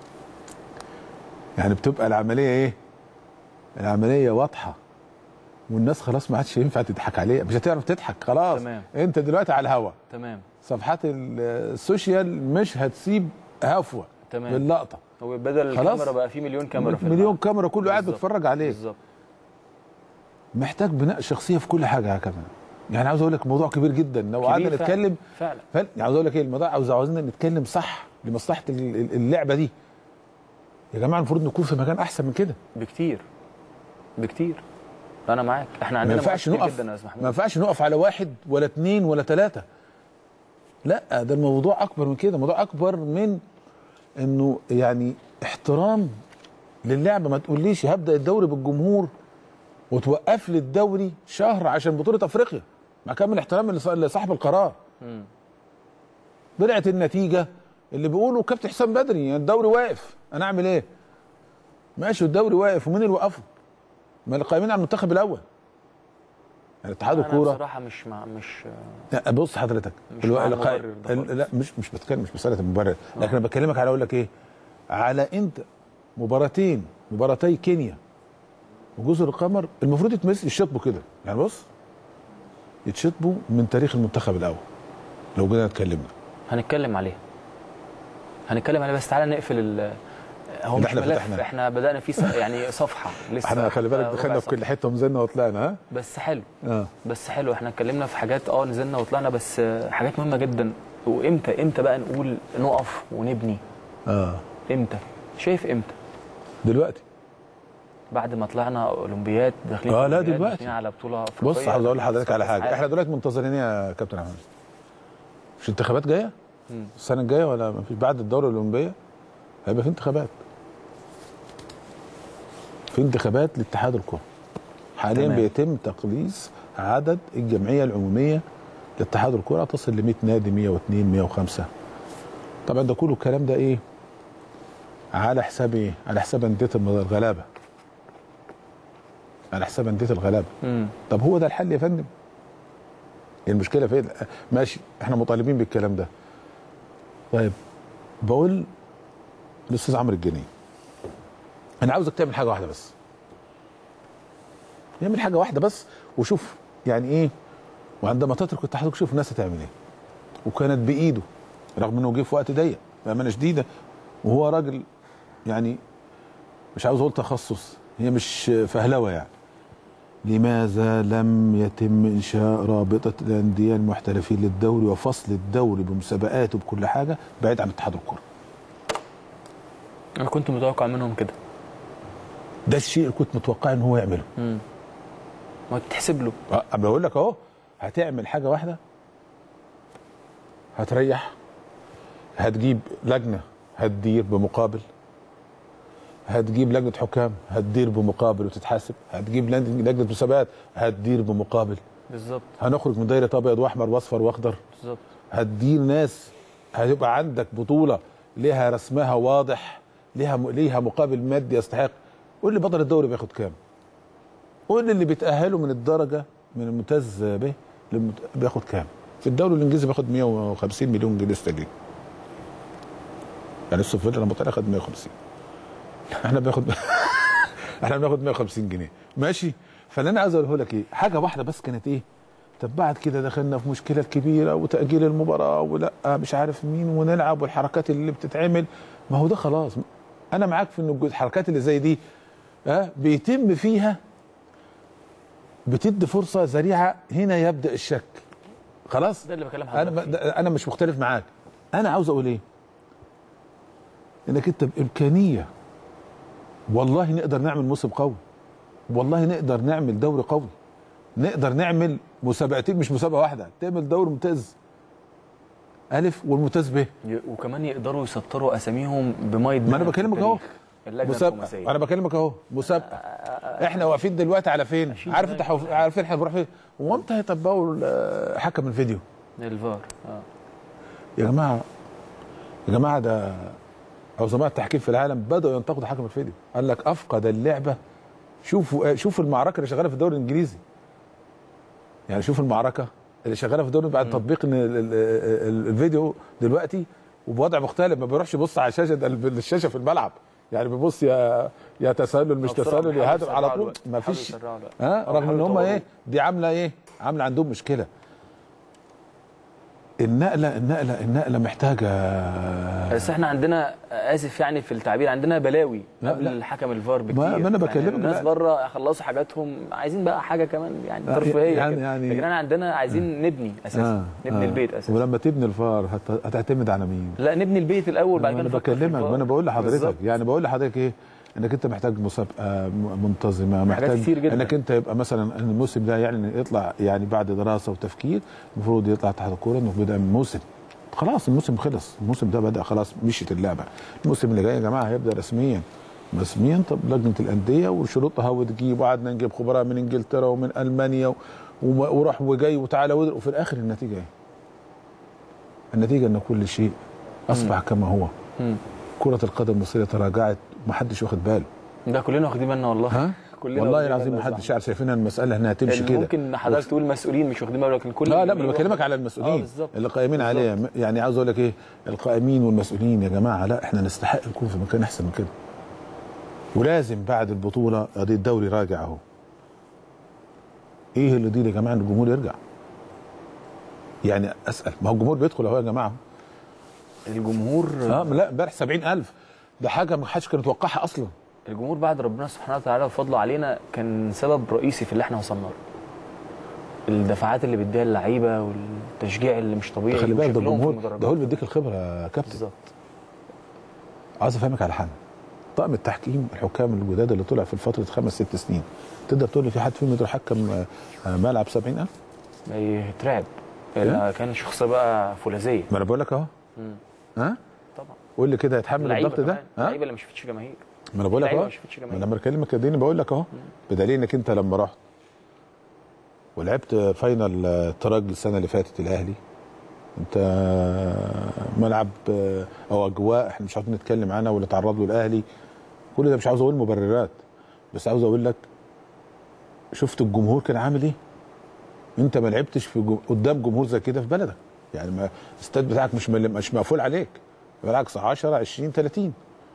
Speaker 2: يعني بتبقى العمليه ايه؟ العمليه واضحه، والناس خلاص ما عادش ينفع تضحك عليها، مش هتعرف تضحك خلاص.
Speaker 1: تمام.
Speaker 2: انت دلوقتي على الهوا.
Speaker 1: تمام.
Speaker 2: صفحات السوشيال مش هتسيب هفوه باللقطه.
Speaker 1: هو بدل الكاميرا بقى في مليون كاميرا في
Speaker 2: مليون كاميرا، كله قاعد بيتفرج عليك.
Speaker 1: بالظبط.
Speaker 2: محتاج بناء شخصيه في كل حاجه كمان. يعني عاوز اقول لك موضوع كبير جدا لو قعدنا نتكلم
Speaker 1: فعلا.
Speaker 2: يعني عاوز اقول لك ايه الموضوع، عاوزين نتكلم صح لمصلحه اللعبه دي. يا جماعه المفروض نكون في مكان احسن من كده
Speaker 1: بكتير بكتير. انا معاك، احنا عندنا
Speaker 2: ما ينفعش نقف، ما ينفعش نقف على 1 ولا 2 ولا 3. لا ده الموضوع اكبر من كده، الموضوع اكبر من انه يعني احترام للعبه. ما تقوليش هبدا الدوري بالجمهور وتوقف لي الدوري شهر عشان بطوله افريقيا، مع كامل احترام لصاحب القرار. طلعت النتيجه اللي بيقولوا كابتن حسام بدري الدوري واقف، انا اعمل ايه؟ ماشي الدوري واقف، ومين اللي وقفه؟ ما اللي قايمين على المنتخب الاول. يعني اتحاد الكوره
Speaker 1: بصراحه مش
Speaker 2: لا بص حضرتك لا مش بتكلم، مش مساله المبرر، لكن انا بكلمك على اقول لك ايه؟ على انت مباراتي كينيا وجزر القمر المفروض يتشطبوا كده. يعني بص يتشطبوا من تاريخ المنتخب الاول. لو جينا
Speaker 1: هنتكلم عليه بس تعالى نقفل هو مش ملف احنا بدأنا فيه يعني صفحه لسه.
Speaker 2: احنا خلي بالك دخلنا في كل حته ونزلنا وطلعنا. ها
Speaker 1: بس حلو. بس حلو، احنا اتكلمنا في حاجات نزلنا وطلعنا، بس حاجات مهمه جدا. وامتى بقى نقول نقف ونبني؟ امتى شايف امتى؟
Speaker 2: دلوقتي
Speaker 1: بعد ما طلعنا اولمبياد داخلين
Speaker 2: لا دلوقتي
Speaker 1: على بطوله افريقيه.
Speaker 2: بص عاوز اقول لحضرتك على حاجه، احنا دلوقتي منتظرين يا كابتن احمد، مش انتخابات جايه السنه الجايه ولا ما فيش؟ بعد الدوره الاولمبيه هيبقى في انتخابات، في انتخابات لاتحاد الكره حاليا. تمام. بيتم تقليص عدد الجمعيه العموميه لاتحاد الكره تصل ل 100 نادي، 102 105. طبعا ده كله الكلام ده ايه؟ على حساب ايه؟ على حساب انديه الغلابه، على حساب انديه الغلابه. طب هو ده الحل يا فندم؟ المشكله فين؟ ماشي احنا مطالبين بالكلام ده. طيب بقول للاستاذ عمرو الجنيه، انا عاوزك تعمل حاجه واحده بس، يعمل حاجه واحده بس وشوف يعني ايه. وعندما تترك الاتحاد شوف الناس هتعمل ايه. وكانت بايده رغم انه جه في وقت ضيق بامانه شديده، وهو راجل يعني مش عاوز اقول تخصص، هي مش فهلوه يعني. لماذا لم يتم انشاء رابطه الانديه المحترفين للدوري وفصل الدوري بمسابقاته بكل حاجه بعيد عن اتحاد الكره؟
Speaker 1: انا كنت متوقع منهم كده.
Speaker 2: ده الشيء اللي كنت متوقع ان هو يعمله.
Speaker 1: ما تحسب له.
Speaker 2: بقول لك اهو، هتعمل حاجه واحده هتريح، هتجيب لجنه هتدير بمقابل، هتجيب لجنه حكام هتدير بمقابل وتتحاسب، هتجيب لجنه مسابقات هتدير بمقابل.
Speaker 1: بالظبط.
Speaker 2: هنخرج من دايره ابيض واحمر واصفر واخضر.
Speaker 1: بالظبط.
Speaker 2: هتدير ناس، هيبقى عندك بطوله ليها رسمها واضح، ليها مقابل مادي يستحق. قول لي بطل الدوري بياخد كام؟ قول لي اللي بيتاهلوا من الدرجه من الممتاز به بياخد كام؟ في الدوري الانجليزي بياخد 150 مليون جنيه استرليني. يعني السوفيل لما طلع خد 150. احنا بناخد 150 جنيه ماشي. فاللي انا عايز اقوله لك ايه؟ حاجه واحده بس كانت ايه؟ طب بعد كده دخلنا في مشكله كبيره وتاجيل المباراه ولا مش عارف مين ونلعب والحركات اللي بتتعمل. ما هو ده خلاص. انا معاك في ان الحركات اللي زي دي بيتم فيها، بتدي فرصه ذريعه، هنا يبدا الشك. خلاص؟
Speaker 1: ده اللي بكلم حضرتك.
Speaker 2: انا مش مختلف معاك. انا عاوز اقول ايه؟ انك انت بامكانيه والله نقدر نعمل موسم قوي، والله نقدر نعمل دوري قوي، نقدر نعمل مسابقتين مش مسابقه واحده، تعمل دوري ممتاز الف والممتاز ب،
Speaker 1: وكمان يقدروا يسطروا اساميهم بميه.
Speaker 2: ما انا بكلمك اهو مسابقه، انا بكلمك اهو مسابقه. احنا واقفين دلوقتي على فين؟ عارف انت عارفين احنا بنروح فين؟ وامتى هيطبقوا حكم الفيديو؟
Speaker 1: الفار.
Speaker 2: يا جماعه ده عظماء التحكيم في العالم بدأوا ينتقدوا حكم الفيديو، قال لك افقد اللعبه. شوفوا المعركه اللي شغاله في الدوري الانجليزي. يعني شوف المعركه اللي شغاله في الدوري بعد تطبيق الفيديو دلوقتي وبوضع مختلف، ما بيروحش يبص على الشاشه في الملعب، يعني بيبص يا تسلل مش تسلل يا هدف على طول، ما فيش. رغم ان هم دي عامله عندهم مشكله. النقله محتاجه.
Speaker 1: بس احنا عندنا، اسف يعني في التعبير، عندنا بلاوي قبل الحكم الفار بكتير.
Speaker 2: ما انا بكلمك
Speaker 1: يعني الناس بره خلصوا حاجاتهم، عايزين بقى حاجه كمان يعني ترفيهيه يعني لكن احنا عندنا عايزين نبني اساسا. نبني البيت اساسا.
Speaker 2: ولما تبني الفار هتعتمد على مين؟
Speaker 1: لا نبني البيت الاول بعد كده.
Speaker 2: انا بكلمك، ما انا بقول لحضرتك يعني بقول لحضرتك ايه؟ انك انت محتاج مسابقه منتظمه، محتاج كتير جدا. انك انت يبقى مثلا الموسم ده يعني يطلع يعني بعد دراسه وتفكير، المفروض يطلع تحت الكوره انه بدا من موسم. خلاص الموسم خلص، الموسم ده بدا خلاص، مشيت اللعبه. الموسم اللي جاي يا جماعه هيبدا رسميا. طب لجنه الانديه وشروطها وتجيب، وقعدنا نجيب خبراء من انجلترا ومن المانيا وراح وجاي وتعالى وفي الاخر النتيجه ايه؟ النتيجه ان كل شيء اصبح كما هو. كره القدم المصريه تراجعت ومحدش واخد باله. ده كلنا واخدين بالنا والله. والله العظيم ما حدش عارف، شايفين المساله انها تمشي كده.
Speaker 1: ممكن حضرتك تقول مسؤولين مش واخدين بالهم، لكن كل
Speaker 2: لا انا بكلمك على المسؤولين اللي قائمين عليها. يعني عاوز اقول لك ايه؟ القائمين والمسؤولين يا جماعه، لا احنا نستحق نكون في مكان احسن من كده. ولازم بعد البطوله ادي الدوري راجع اهو. ايه اللي دي يا جماعه ان الجمهور يرجع؟ يعني اسال، ما هو الجمهور بيدخل اهو يا جماعه. الجمهور لا امبارح 70,000، ده حاجه ما حدش كان يتوقعها اصلا.
Speaker 1: الجمهور بعد ربنا سبحانه وتعالى وفضله علينا كان سبب رئيسي في اللي احنا وصلنا له. الدفعات اللي بيديها اللعيبه والتشجيع اللي مش طبيعي.
Speaker 2: خلي بالك ده الجمهور ده هو اللي بيديك الخبره يا كابتن.
Speaker 1: بالظبط.
Speaker 2: عاوز افهمك على حاجه، طاقم التحكيم الحكام الجداد اللي طلع في فتره 5-6 سنين، تقدر تقول لي في حد فيهم يقدر يحكم ملعب 70,000؟
Speaker 1: يترعب. كان شخصيه بقى فولاذيه.
Speaker 2: ما انا بقول لك اهو. ها
Speaker 1: طبعا.
Speaker 2: قول لي كده هيتحمل الضغط ده؟
Speaker 1: اللعيبه اللي ما شفتش جماهير.
Speaker 2: ما انا بقول لك اهو. انا لما بكلمك اديني بقول لك اهو، بدليل انك انت لما رحت ولعبت فاينل الترجي السنه اللي فاتت الاهلي، انت ملعب او اجواء احنا مش عاوزين نتكلم عنها ولا تعرض له الاهلي، كل ده مش عاوز اقول مبررات، بس عاوز اقول لك شفت الجمهور كان عامل ايه؟ انت ما لعبتش في قدام جمهور زي كده في بلدك، يعني ما الاستاد بتاعك مش مقفول عليك، بالعكس 10 20 30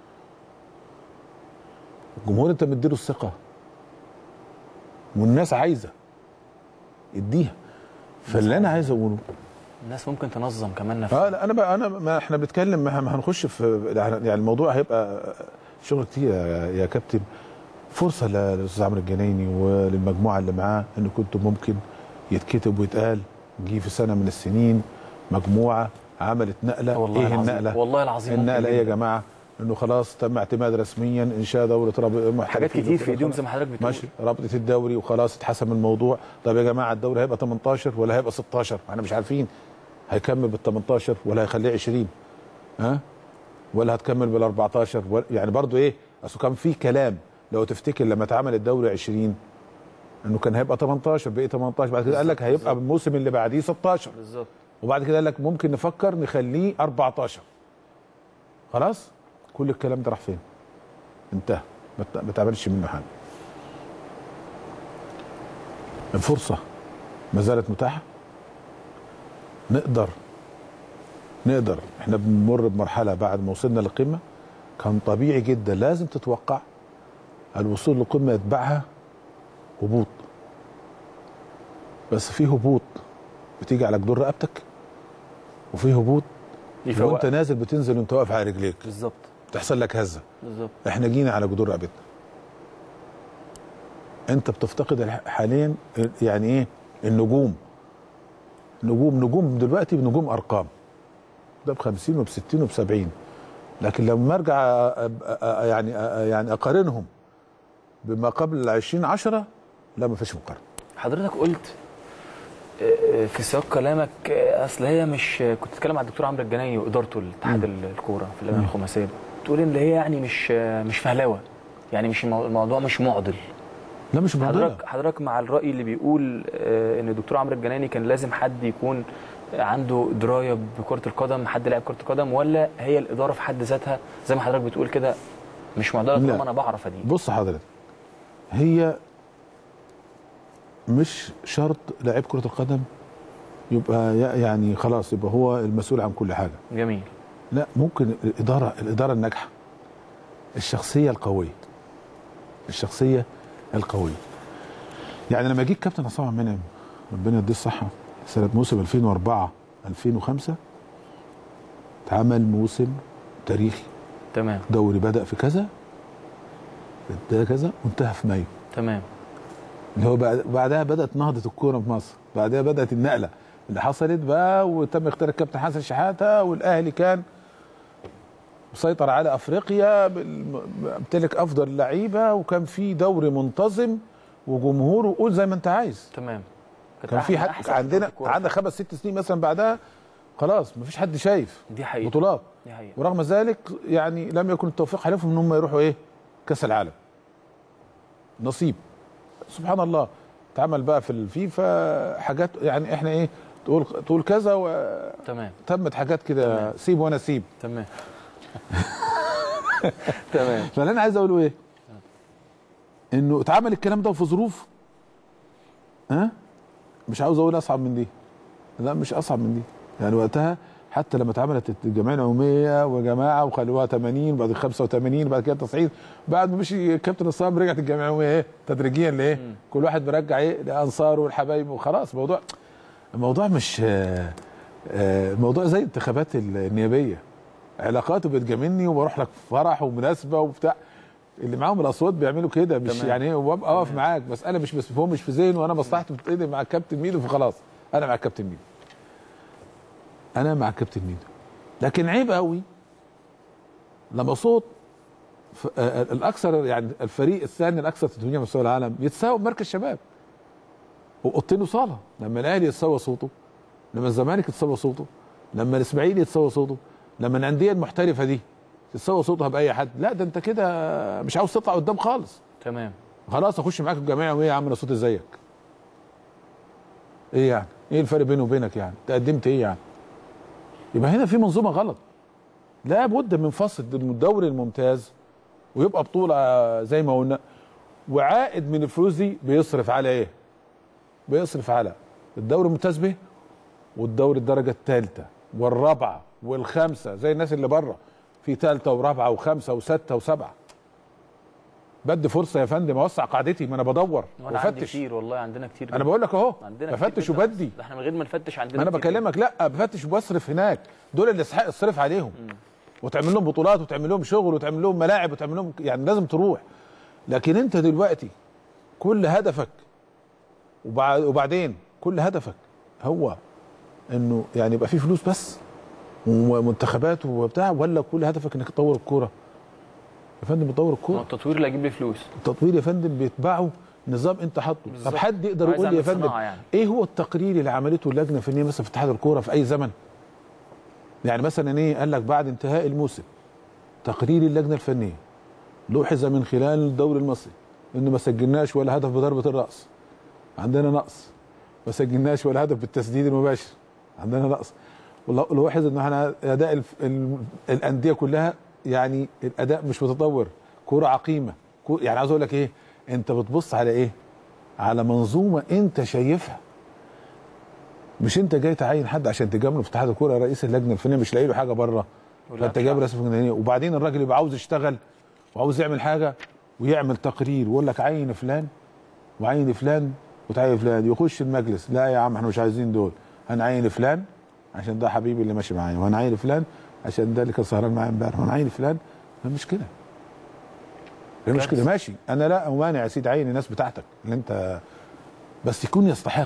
Speaker 2: الجمهور انت مديله الثقه والناس عايزه اديها. فاللي انا عايز اقوله
Speaker 1: الناس ممكن تنظم كمان نفسها.
Speaker 2: لا انا ما احنا بنتكلم، ما هنخش في يعني الموضوع هيبقى شغل كتير يا كابتن. فرصه للاستاذ عمرو الجنايني وللمجموعه اللي معاه ان كنتوا ممكن يتكتب ويتقال جه في سنه من السنين مجموعه عملت نقله.
Speaker 1: والله
Speaker 2: ايه
Speaker 1: العظيم.
Speaker 2: النقله؟
Speaker 1: والله العظيم
Speaker 2: النقله ايه يا جماعه؟ انه خلاص تم اعتماد رسميا انشاء دوره
Speaker 1: حاجات كتير في ايديهم زي ما حضرتك بتقول.
Speaker 2: ماشي، رابطه الدوري وخلاص اتحسم الموضوع. طب يا جماعه الدوري هيبقى 18 ولا هيبقى 16؟ احنا مش عارفين هيكمل بال 18 ولا هيخليه 20 ولا هتكمل بال 14 يعني برضو ايه؟ اصل كان في كلام لو تفتكر لما اتعمل الدوري 20 انه كان هيبقى 18 بقي 18، بعد كده قال لك هيبقى الموسم اللي بعديه 16
Speaker 1: بالظبط،
Speaker 2: وبعد كده قال لك ممكن نفكر نخليه 14. خلاص كل الكلام ده راح فين؟ انتهى، ما تعملش منه حاجه. الفرصه ما زالت متاحه، نقدر احنا بنمر بمرحله بعد ما وصلنا للقمه كان طبيعي جدا لازم تتوقع الوصول للقمه يتبعها هبوط، بس في هبوط بتيجي على جدور رقبتك وفي هبوط وانت نازل بتنزل وانت واقف على رجليك
Speaker 1: بالظبط،
Speaker 2: تحصل لك هزه
Speaker 1: بالظبط.
Speaker 2: احنا جينا على جدور رقبتنا، انت بتفتقد حاليا يعني ايه؟ النجوم دلوقتي بنجوم ارقام، ده ب50 وب60 وب70، لكن لما ارجع يعني اقارنهم بما قبل 2010 لا ما فيش مقارنه.
Speaker 1: حضرتك قلت في سياق كلامك اصل هي مش كنت بتتكلم على الدكتور عمرو الجنايني وادارته لاتحاد الكوره في اللجنه الخماسيه، تقول ان هي يعني مش فهلوه، يعني مش الموضوع مش معضل.
Speaker 2: لا مش معضله.
Speaker 1: حضرتك مع الراي اللي بيقول ان الدكتور عمرو الجنايني كان لازم حد يكون عنده درايه بكره القدم، حد لاعب كره القدم، ولا هي الاداره في حد ذاتها زي ما حضرتك بتقول كده مش معضله طالما انا بعرف ادي؟
Speaker 2: بص حضرتك، هي مش شرط لاعب كره القدم يبقى يعني خلاص يبقى هو المسؤول عن كل حاجه.
Speaker 1: جميل.
Speaker 2: لا، ممكن الاداره الناجحه، الشخصيه القويه. يعني لما جه الكابتن عصام عبد المنعم ربنا يديه الصحه سنه موسم 2004 2005 اتعمل موسم تاريخي.
Speaker 1: تمام.
Speaker 2: دوري بدأ في كذا وانتهى في مايو.
Speaker 1: تمام.
Speaker 2: اللي هو بعدها بدأت نهضة الكورة في مصر، بعدها بدأت النقلة اللي حصلت بقى، وتم اختيار الكابتن حسن شحاتة، والأهلي كان مسيطر على أفريقيا، بيمتلك أفضل اللعيبة، وكان في دوري منتظم وجمهور، وقول زي ما أنت عايز.
Speaker 1: تمام.
Speaker 2: كان في حد عندنا 5-6 سنين مثلا بعدها خلاص مفيش حد شايف
Speaker 1: دي حقيقة
Speaker 2: بطولات.
Speaker 1: دي حقيقة.
Speaker 2: ورغم ذلك يعني لم يكن التوفيق حلفهم ان هم يروحوا ايه؟ كاس العالم. نصيب. سبحان الله. اتعمل بقى في الفيفا حاجات يعني احنا ايه؟ تقول كذا
Speaker 1: تمام.
Speaker 2: تمت حاجات كده سيب وانا سيب.
Speaker 1: تمام. تمام.
Speaker 2: فاللي انا عايز اقوله ايه؟ انه اتعمل الكلام ده في ظروف مش عاوز اقول اصعب من دي. لا مش اصعب من دي. يعني وقتها حتى لما اتعملت الجمعيه العموميه وجماعه وخلوها 80 بعد 85 بعد كده 90 بعد ما مشي الكابتن الصايغ رجعت الجمعيه العموميه ايه؟ تدريجيا لايه؟ كل واحد بيرجع ايه؟ لانصاره والحبايب وخلاص. الموضوع مش الموضوع زي الانتخابات النيابيه. علاقاته بتجاملني وبروح لك فرح ومناسبه وبتاع، اللي معاهم الاصوات بيعملوا كده مش تمام. يعني وابقى اقف معاك مساله مش مفهوم مش في ذهن وانا مصلحتي بتقدم مع الكابتن ميدو فخلاص انا مع الكابتن ميدو. انا مع الكابتن ميدو. لكن عيب قوي لما صوت الاكثر يعني الفريق الثاني الاكثر تتويجا على مستوى العالم يتساوى بمركز شباب واوضتين وصاله. لما الاهلي يتساوى صوته، لما الزمالك يتساوى صوته، لما الاسماعيلي يتساوى صوته، لما الانديه المحترفه دي تتساوى صوتها باي حد، لا ده انت كده مش عاوز تطلع قدام خالص.
Speaker 1: تمام.
Speaker 2: خلاص اخش معاك الجماعه وايه يا عم انا صوتي زيك. ايه يعني؟ ايه الفرق بيني وبينك يعني؟ تقدمت ايه يعني؟ يبقى هنا في منظومه غلط. لا بد من فصل الدوري الممتاز ويبقى بطوله زي ما قلنا، وعائد من الفلوس دي بيصرف على ايه؟ بيصرف على الدوري الممتاز به والدوري الدرجه الثالثه والرابعه والخامسه زي الناس اللي بره في ثالثه ورابعه وخامسه وسته وسبعه. بدي فرصه يا فندم اوسع قاعدتي، ما انا بدور
Speaker 1: وفتش كتير والله، عندنا كتير جدا.
Speaker 2: انا بقول لك اهو بفتش وبدي.
Speaker 1: ده احنا من غير ما نفتش عندنا
Speaker 2: انا بكلمك لا بفتش وبصرف هناك، دول اللي يستحق الصرف عليهم وتعمل لهم بطولات وتعمل لهم شغل وتعمل لهم ملاعب وتعمل لهم، يعني لازم تروح. لكن انت دلوقتي كل هدفك وبعدين كل هدفك هو انه يعني يبقى في فلوس بس ومنتخبات وبتاع، ولا كل هدفك انك تطور الكوره؟ يا فندم بتطور الكوره،
Speaker 1: التطوير اللي هيجيب لي فلوس.
Speaker 2: التطوير يا فندم بيتبعه نظام انت حاطه. طب حد يقدر يقول لي يا فندم يعني ايه هو التقرير اللي عملته اللجنه الفنيه مثلا في اتحاد الكوره في اي زمن؟ يعني مثلا ايه قال لك بعد انتهاء الموسم تقرير اللجنه الفنيه لوحظ من خلال الدوري المصري انه ما سجلناش ولا هدف بضربه الراس، عندنا نقص. ما سجلناش ولا هدف بالتسديد المباشر، عندنا نقص. ولوحظ ان احنا اداء الانديه كلها يعني الاداء مش متطور، كوره عقيمه. يعني عاوز اقول لك ايه، انت بتبص على ايه؟ على منظومه انت شايفها، مش انت جاي تعين حد عشان تجامله في اتحاد الكوره رئيس اللجنه الفنيه مش لاقي له حاجه بره، فانت جايب رئيس الفنيه. وبعدين الراجل يبقى عاوز يشتغل وعاوز يعمل حاجه ويعمل تقرير ويقول لك عين فلان وعين فلان وتعين فلان، يخش المجلس لا يا عم احنا مش عايزين دول، هنعين فلان عشان ده حبيبي اللي ماشي معايا، وهنعين فلان عشان ده اللي كان سهران معايا امبارح، وهنعين فلان. مش كده، مش كده. ماشي انا لا مانع يا سيدي عين الناس بتاعتك اللي انت، بس يكون يستحق،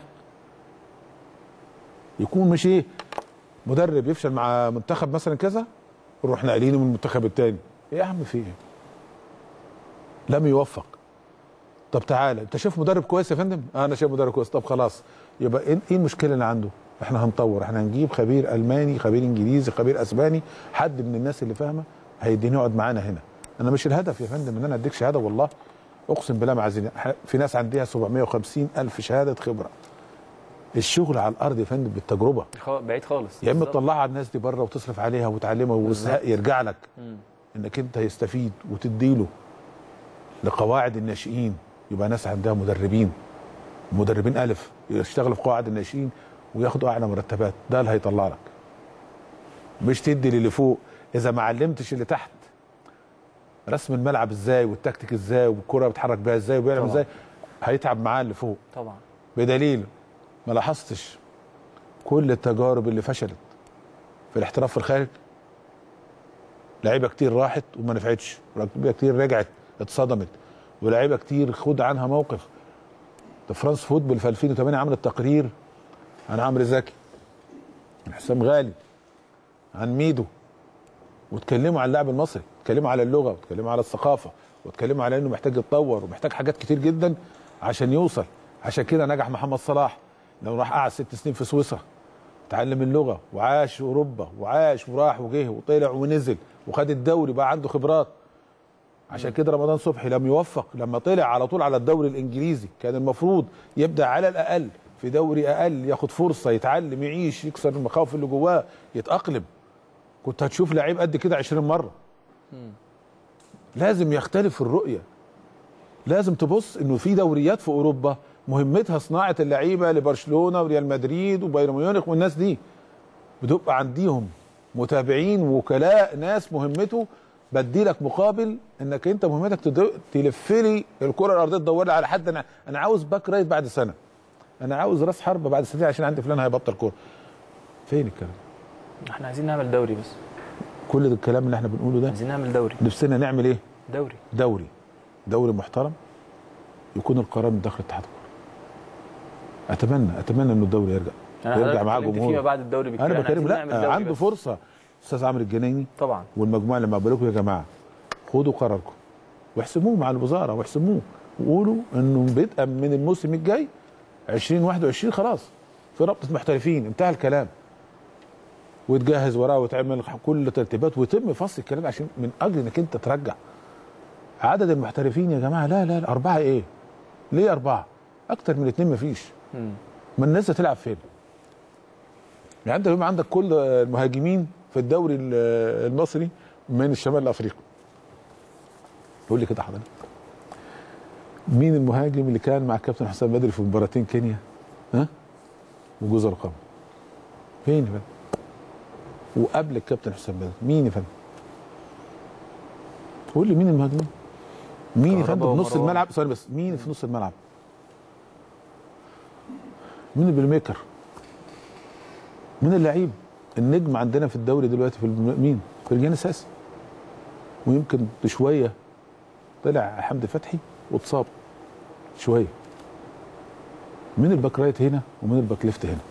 Speaker 2: يكون مش ايه مدرب يفشل مع منتخب مثلا كذا نروح ناقلينه من المنتخب الثاني. ايه يا عم في ايه؟ لم يوفق. طب تعالى انت شايف مدرب كويس يا فندم؟ انا شايف مدرب كويس. طب خلاص يبقى ايه المشكله اللي عنده؟ احنا هنطور، احنا هنجيب خبير الماني، خبير انجليزي، خبير اسباني، حد من الناس اللي فاهمه هيديني يقعد معانا هنا. انا مش الهدف يا فندم ان انا اديك شهاده، والله اقسم بالله ما عايزين. في ناس عندها 750,000 شهاده خبره. الشغل على الارض يا فندم بالتجربه
Speaker 1: بعيد خالص.
Speaker 2: يا اما تطلعها على الناس دي بره وتصرف عليها وتعلمها والزهق يرجع لك انك انت يستفيد وتديله لقواعد الناشئين. يبقى ناس عندها مدربين الف يشتغلوا في قواعد الناشئين وياخدوا اعلى مرتبات، ده اللي هيطلع لك. مش تدي للي فوق اذا ما علمتش اللي تحت رسم الملعب ازاي والتكتيك ازاي والكره بتحرك بيها ازاي وبيعمل ازاي، هيتعب معاه اللي فوق
Speaker 1: طبعا. بدليل
Speaker 2: ما لاحظتش كل التجارب اللي فشلت في الاحتراف في الخارج؟ لعيبه كتير راحت وما نفعتش، لعيبه كتير رجعت اتصدمت، ولاعيبه كتير خد عنها موقف. ده فرانس فوتبول في 2008 عملت تقرير عن عمرو زكي، عن حسام غالي، عن ميدو، واتكلموا عن اللاعب المصري، اتكلموا على اللغه، واتكلموا على الثقافه، واتكلموا على انه محتاج يتطور ومحتاج حاجات كتير جدا عشان يوصل. عشان كده نجح محمد صلاح لو راح قعد 6 سنين في سويسرا، اتعلم اللغه وعاش اوروبا وعاش وراح وجه وطلع ونزل وخد الدوري، بقى عنده خبرات. عشان كده رمضان صبحي لم يوفق لما طلع على طول على الدوري الانجليزي، كان المفروض يبدا على الاقل في دوري اقل، ياخد فرصه يتعلم يعيش يكسر المخاوف اللي جواه يتاقلم. كنت هتشوف لعيب قد كده 20 مره. لازم يختلف الرؤيه، لازم تبص انه في دوريات في اوروبا مهمتها صناعه اللعيبه لبرشلونه وريال مدريد وبايرن ميونخ والناس دي، بتبقى عنديهم متابعين ووكلاء، ناس مهمته بدي لك مقابل انك انت مهمتك تلف لي الكره الارضيه تدور لي على حد. انا عاوز باك رايت بعد سنه، انا عاوز راس حربه بعد سنتين عشان عندي فلان هيبطل كوره. فين الكلام؟
Speaker 1: احنا عايزين نعمل دوري بس. كل
Speaker 2: الكلام اللي احنا بنقوله ده
Speaker 1: عايزين نعمل دوري،
Speaker 2: نفسنا نعمل ايه؟
Speaker 1: دوري
Speaker 2: محترم يكون القرار من داخل اتحاد الكوره. اتمنى انه الدوري يرجع معاه جمهور.
Speaker 1: فيما بعد الدوري
Speaker 2: انا بكلم لا عنده فرصه استاذ عمرو الجنايني
Speaker 1: طبعا
Speaker 2: والمجموعه اللي مقبلوكم يا جماعه. خدوا قراركم واحسموه مع الوزاره واحسموه وقولوا انه بدءا من الموسم الجاي 2021 خلاص في رابطه محترفين، انتهى الكلام. وتجهز وراه وتعمل كل الترتيبات ويتم فصل الكلام عشان من اجل انك انت ترجع عدد المحترفين. يا جماعه لا لا, لا 4 ايه؟ ليه 4؟ اكتر من 2 مفيش. ما الناس هتلعب فين؟ يعني انت عندك كل المهاجمين في الدوري المصري من الشمال الافريقي. قول لي كده حضرتك، مين المهاجم اللي كان مع الكابتن حسام بدري في مباراتين كينيا وجزر القمر؟ فين يا فندم؟ وقبل الكابتن حسام بدري مين يا فندم؟ قول لي مين المهاجمين؟ مين يا فندم في نص الملعب؟ ثواني بس، مين في نص الملعب؟ مين البلاي ميكر؟ مين اللعيب؟ النجم عندنا في الدوري دلوقتي في مين؟ فرجاني ساسي. ويمكن بشويه طلع حمدي فتحي واتصاب شويه. مين الباك رايت هنا ومين الباك ليفت هنا؟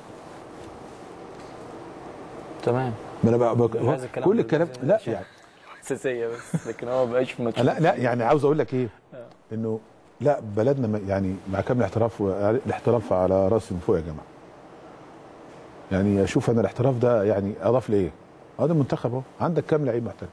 Speaker 1: تمام.
Speaker 2: ما انا بقى كل الكلام لا يعني
Speaker 1: اساسيه بس، لكن هو ما بقاش في ماتش.
Speaker 2: لا يعني عاوز اقول لك ايه؟ انه لا بلدنا يعني مع كامل الاحتراف على راسي من فوق يا جماعه. يعني اشوف انا الاحتراف ده يعني اضاف لي ايه؟ هذا المنتخب اهو عندك كام لعيب محترف؟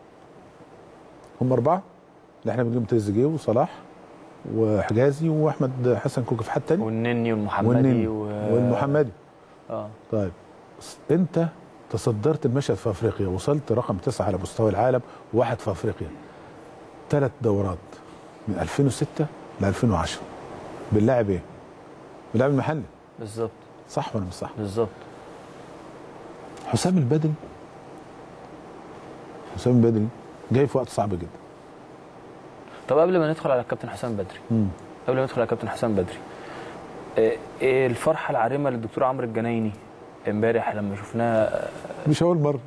Speaker 2: هم 4 اللي احنا بنجيب تريزيجيه وصلاح وحجازي واحمد حسن كوكا. في حد تاني؟
Speaker 1: والنني والمحمدي
Speaker 2: والمحمدي. طيب انت تصدرت المشهد في افريقيا، وصلت رقم 9 على مستوى العالم و1 في افريقيا. 3 دورات من 2006 ل 2010 باللاعب ايه؟ باللاعب المحلي.
Speaker 1: بالظبط.
Speaker 2: صح ولا مش صح؟
Speaker 1: بالظبط.
Speaker 2: حسام البدري جاي في وقت صعب جدا.
Speaker 1: طب قبل ما ندخل على الكابتن حسام بدري ايه الفرحه العارمه للدكتور عمرو الجنايني امبارح لما شفناه؟
Speaker 2: مش اول مره.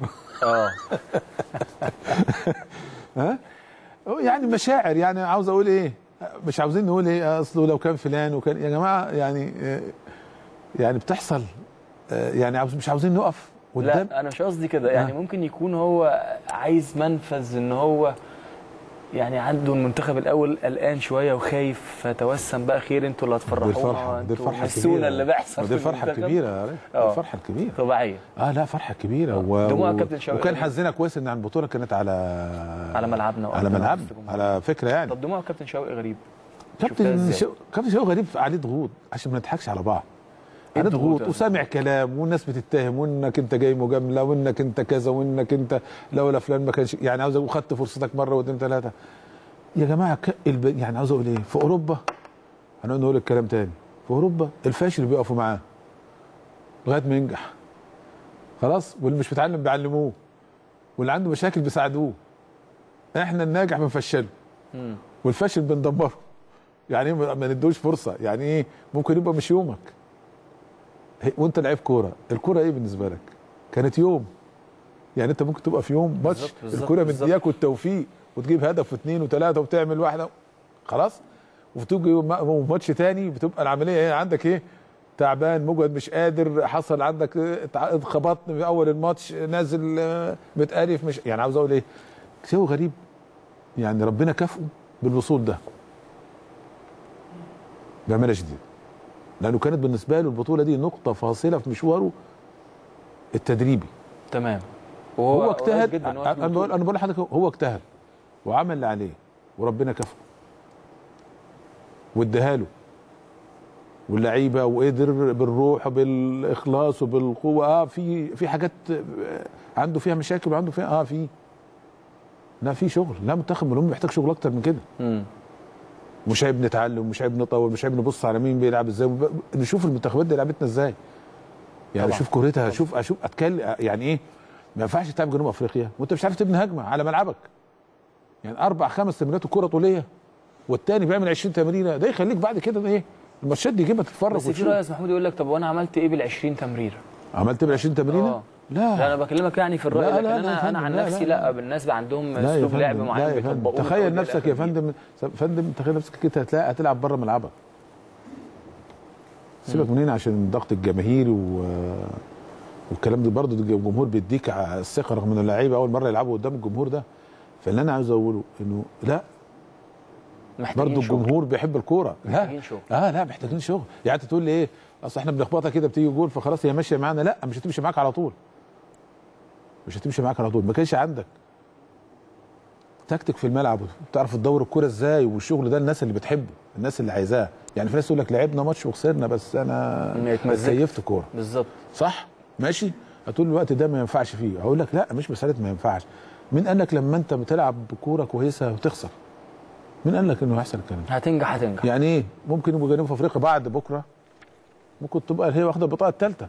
Speaker 2: ها يعني مشاعر، يعني عاوز اقول ايه، مش عاوزين نقول ايه اصله لو كان فلان وكان يا جماعه يعني بتحصل، يعني مش عاوزين نقف قدام.
Speaker 1: لا انا مش قصدي كده، يعني ممكن يكون هو عايز منفذ ان هو يعني عنده المنتخب الاول قلقان شويه وخايف، فتوسم بقى خير انتوا اللي هتفرحونا،
Speaker 2: دي الفرحه
Speaker 1: الكبيره اللي بيحصل.
Speaker 2: دي الفرحه الكبيره الفرحه الكبيره
Speaker 1: طبيعيه.
Speaker 2: لا فرحه كبيره.
Speaker 1: دموع كابتن شوقي.
Speaker 2: وكان حظنا كويس ان البطوله كانت على
Speaker 1: ملعبنا
Speaker 2: على فكره يعني.
Speaker 1: طب دموع كابتن شوقي غريب.
Speaker 2: كابتن شوقي غريب عليه ضغوط عشان ما نضحكش على بعض. عليه ضغوط وسامع كلام والناس بتتهم وانك انت جاي مجامله وانك انت كذا وانك انت لولا فلان ما كانش، يعني عاوز خدت فرصتك مره واثنين ثلاثه. يا جماعه يعني عاوز اقول ايه، في اوروبا هنقول نقول الكلام تاني، في اوروبا الفاشل بيقفوا معاه لغايه ما ينجح خلاص، واللي مش متعلم بيعلموه، واللي عنده مشاكل بيساعدوه. احنا الناجح بنفشله والفاشل بندمره. يعني ما ندوش فرصه، يعني ايه، ممكن يبقى مش يومك وانت لعيب كوره. الكوره ايه بالنسبه لك؟ كانت يوم، يعني انت ممكن تبقى في يوم ماتش الكوره مدياك والتوفيق وتجيب هدف واثنين وثلاثه وتعمل واحده خلاص، وتيجي ماتش تاني بتبقى العمليه ايه عندك؟ ايه، تعبان مجهد مش قادر، حصل عندك اتخبطت في اول الماتش، نازل متقرف، مش يعني عاوز اقول ايه، شيء غريب. يعني ربنا كافئه بالوصول ده بأمانة شديدة، لانه كانت بالنسبه له البطوله دي نقطه فاصله في مشواره التدريبي.
Speaker 1: تمام.
Speaker 2: وهو اجتهد. انا بقول لحضرتك هو اجتهد وعمل اللي عليه وربنا كافئه واداها له واللعيبه، وقدر بالروح بالاخلاص وبالقوه. في حاجات عنده فيها مشاكل وعنده فيها لا في شغل. لا منتخب من محتاج شغل اكتر من كده. مش عيب نتعلم، مش عيب نطور، مش عيب نبص على مين بيلعب ازاي، نشوف المنتخبات دي لعبتنا ازاي، يعني اشوف كورتها، اشوف اتكلم. يعني ايه، ما ينفعش تلعب جنوب افريقيا وانت مش عارف تبني هجمه على ملعبك. يعني 4 5 تمريرات الكوره طوليه والتاني بيعمل 20 تمريره، ده يخليك بعد كده ايه الماتشات دي يجيبها تتفرج.
Speaker 1: بس في رئيس محمود يقول لك طب وانا عملت ايه بال20 تمريره؟
Speaker 2: عملت ايه بال20 تمريره؟
Speaker 1: لا انا بكلمك يعني في الراي، لكن انا عن نفسي لا بالناس عندهم اسلوب لعب معين بيطبقوه.
Speaker 2: تخيل نفسك يا فندم تخيل نفسك كده هتلعب بره ملعبك. سيبك منين عشان الضغط الجماهيري والكلام ده، برضه الجمهور بيديك الثقه رغم ان اللعيبه اول مره يلعبوا قدام الجمهور ده. فاللي انا عاوز اقوله انه لا،
Speaker 1: محتاجين
Speaker 2: برضه الجمهور بيحب الكوره.
Speaker 1: محتاجين شغل.
Speaker 2: لا محتاجين شغل. يعني انت تقول لي ايه، اصل احنا بنخبطها كده بتيجي جول فخلاص هي ماشيه معانا. لا، مش هتمشي معاك على طول، مش هتمشي معاك على طول. ما كانش عندك تكتيك في الملعب وتعرف تدور الكوره ازاي، والشغل ده الناس اللي بتحبه، الناس اللي عايزاه. يعني في ناس تقول لك لعبنا ماتش وخسرنا بس انا اتكيفت كوره.
Speaker 1: بالظبط،
Speaker 2: صح، ماشي. هتقول الوقت ده ما ينفعش فيه، اقول لك لا، مش مساله ما ينفعش. مين قال لك لما انت بتلعب بكوره كويسه وتخسر؟ مين قال لك انه هيحصل الكلام ده؟
Speaker 1: هتنجح.
Speaker 2: يعني ايه؟ ممكن يبقوا جايين في افريقيا بعد بكره، ممكن تبقى هي واخده البطاقه الثالثه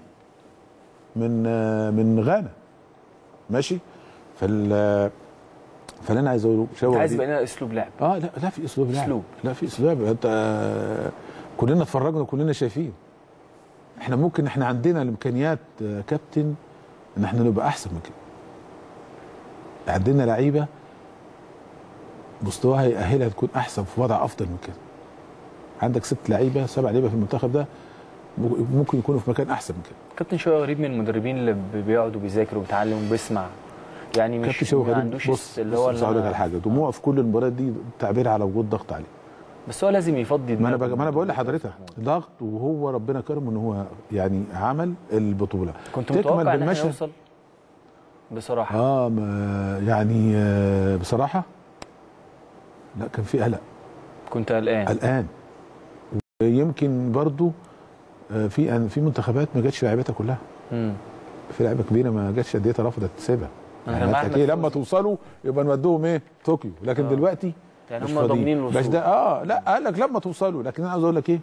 Speaker 2: من غانا، ماشي. فاللي انا عايز اقوله
Speaker 1: انت عايز يبقى لنا اسلوب لعب.
Speaker 2: لا في اسلوب لعب. لا في اسلوب. انت كلنا اتفرجنا وكلنا شايفين. احنا عندنا الامكانيات كابتن ان احنا نبقى احسن من كده. عندنا لعيبه مستواها يأهلها تكون احسن، في وضع افضل من كده. عندك 6 لعيبه 7 لعيبه في المنتخب ده ممكن يكونوا في مكان احسن من كده.
Speaker 1: كابتن شوقي غريب من المدربين اللي بيقعد وبيذاكر وبيتعلم وبيسمع. يعني مش ما عندوش
Speaker 2: اللي هو اللي على حاجه دموع في كل المباريات دي، تعبير على وجود ضغط عليه.
Speaker 1: بس هو لازم يفضي دماغه.
Speaker 2: ما انا بقول لحضرتك ضغط، وهو ربنا كرمه ان هو يعني عمل البطوله.
Speaker 1: كنت متوقع ان احنا نوصل بصراحه.
Speaker 2: يعني بصراحه لا، كان في قلق.
Speaker 1: كنت قلقان.
Speaker 2: ويمكن برضو في منتخبات ما جاتش لعيبتها كلها. في لعيبه كبيره ما جاتش، انديتها رفضت تسيبها. يعني لما توصلوا يبقى نودوهم ايه طوكيو، لكن دلوقتي
Speaker 1: يعني هم ضامنين الوصول.
Speaker 2: مش ده. لا، قال لك لما توصلوا. لكن انا عاوز اقول لك ايه،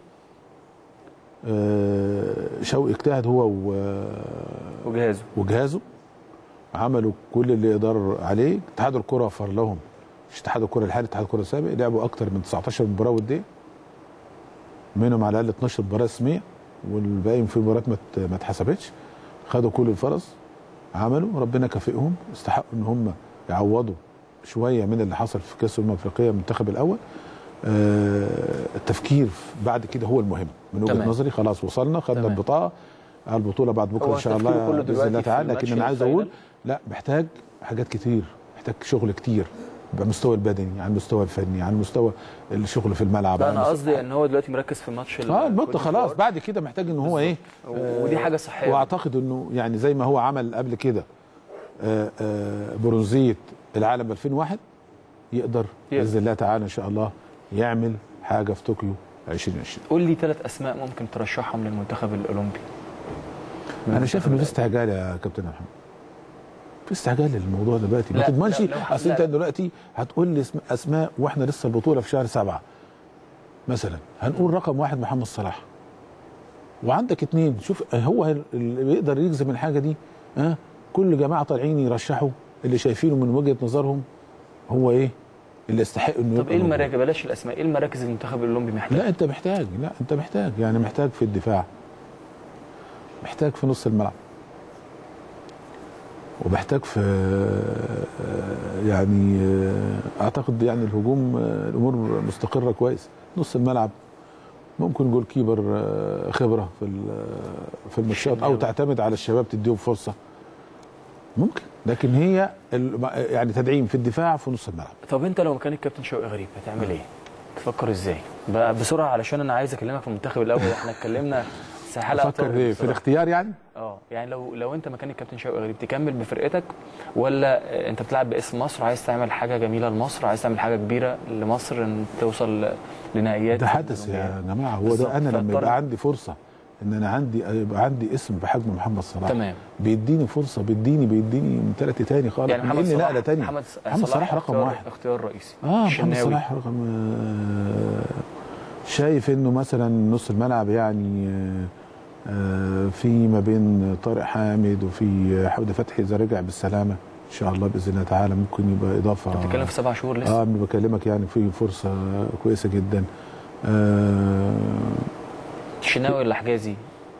Speaker 2: شوقي اجتهد هو وجهازه عملوا كل اللي يقدر عليه. اتحاد الكره وفر لهم، مش اتحاد الكره الحالي، اتحاد الكره السابق، لعبوا اكتر من 19 مباراه وديه، منهم على الاقل 12 مباراه رسميه، والباقي في مباريات ما اتحسبتش. خدوا كل الفرص، عملوا، ربنا كافئهم، استحقوا ان هم يعوضوا شويه من اللي حصل في كاس الافريقيه المنتخب الاول. التفكير بعد كده هو المهم من وجهه نظري. خلاص وصلنا، خدنا البطاقه على البطوله بعد بكره ان شاء الله باذن الله تعالى. لكن انا عايز اقول لا، محتاج حاجات كتير، محتاج شغل كتير على المستوى البدني، على المستوى الفني، على المستوى الشغل في الملعب.
Speaker 1: لا انا قصدي ان هو دلوقتي مركز في ماتش
Speaker 2: الماتش خلاص. بعد كده محتاج ان هو ايه،
Speaker 1: ودي حاجه صحيه.
Speaker 2: واعتقد انه يعني زي ما هو عمل قبل كده برونزيه العالم 2001 يقدر باذن الله تعالى ان شاء الله يعمل حاجه في طوكيو 2020.
Speaker 1: قول لي 3 اسماء ممكن ترشحهم للمنتخب الاولمبي.
Speaker 2: انا شايف انه في استعجال يا كابتن محمد، في استعجال للموضوع دلوقتي. ما تضمنش. اصل انت دلوقتي هتقول لي اسماء واحنا لسه البطوله في شهر 7 مثلا. هنقول رقم 1 محمد صلاح، وعندك 2. شوف هو اللي بيقدر يجزم الحاجه دي. كل جماعه طالعين يرشحوا اللي شايفينه من وجهه نظرهم هو ايه اللي يستحق انه.
Speaker 1: طب ايه المراكز، بلاش الاسماء، ايه المراكز المنتخب الاولمبي محتاج؟
Speaker 2: لا انت محتاج يعني محتاج في الدفاع، محتاج في نص الملعب، ومحتاج في يعني اعتقد يعني الهجوم الامور مستقره كويس. نص الملعب ممكن جول كيبر خبره في الماتشات، او تعتمد على الشباب تديهم فرصه ممكن. لكن هي يعني تدعيم في الدفاع في نص الملعب.
Speaker 1: طب انت لو مكان الكابتن شوقي غريب هتعمل ايه؟ تفكر ازاي؟ بقى بسرعه علشان انا عايز اكلمك في المنتخب الاول. احنا اتكلمنا حلقه.
Speaker 2: افكر ايه في الاختيار يعني؟
Speaker 1: يعني لو انت مكان الكابتن شوقي غريب تكمل بفرقتك، ولا انت بتلعب باسم مصر، عايز تعمل حاجه جميله لمصر، عايز تعمل حاجه كبيره لمصر ان توصل لنهائيات؟
Speaker 2: ده حدث يا جماعه. هو ده انا لما يبقى عندي فرصه ان انا يبقى عندي اسم بحجم محمد صلاح،
Speaker 1: تمام،
Speaker 2: بيديني فرصه، بيديني من ثلاثه تاني خالص.
Speaker 1: يعني محمد صلاح
Speaker 2: نقله ثانيه.
Speaker 1: محمد
Speaker 2: صلاح رقم 1،
Speaker 1: اختيار رئيسي.
Speaker 2: محمد صلاح رقم. شايف انه مثلا نص الملعب يعني في ما بين طارق حامد وفي حمدي فتحي اذا رجع بالسلامه ان شاء الله باذن الله تعالى ممكن يبقى اضافه.
Speaker 1: انت بتتكلم في 7 شهور لسه.
Speaker 2: بكلمك يعني في فرصه كويسه جدا.
Speaker 1: الشناوي ولا حجازي؟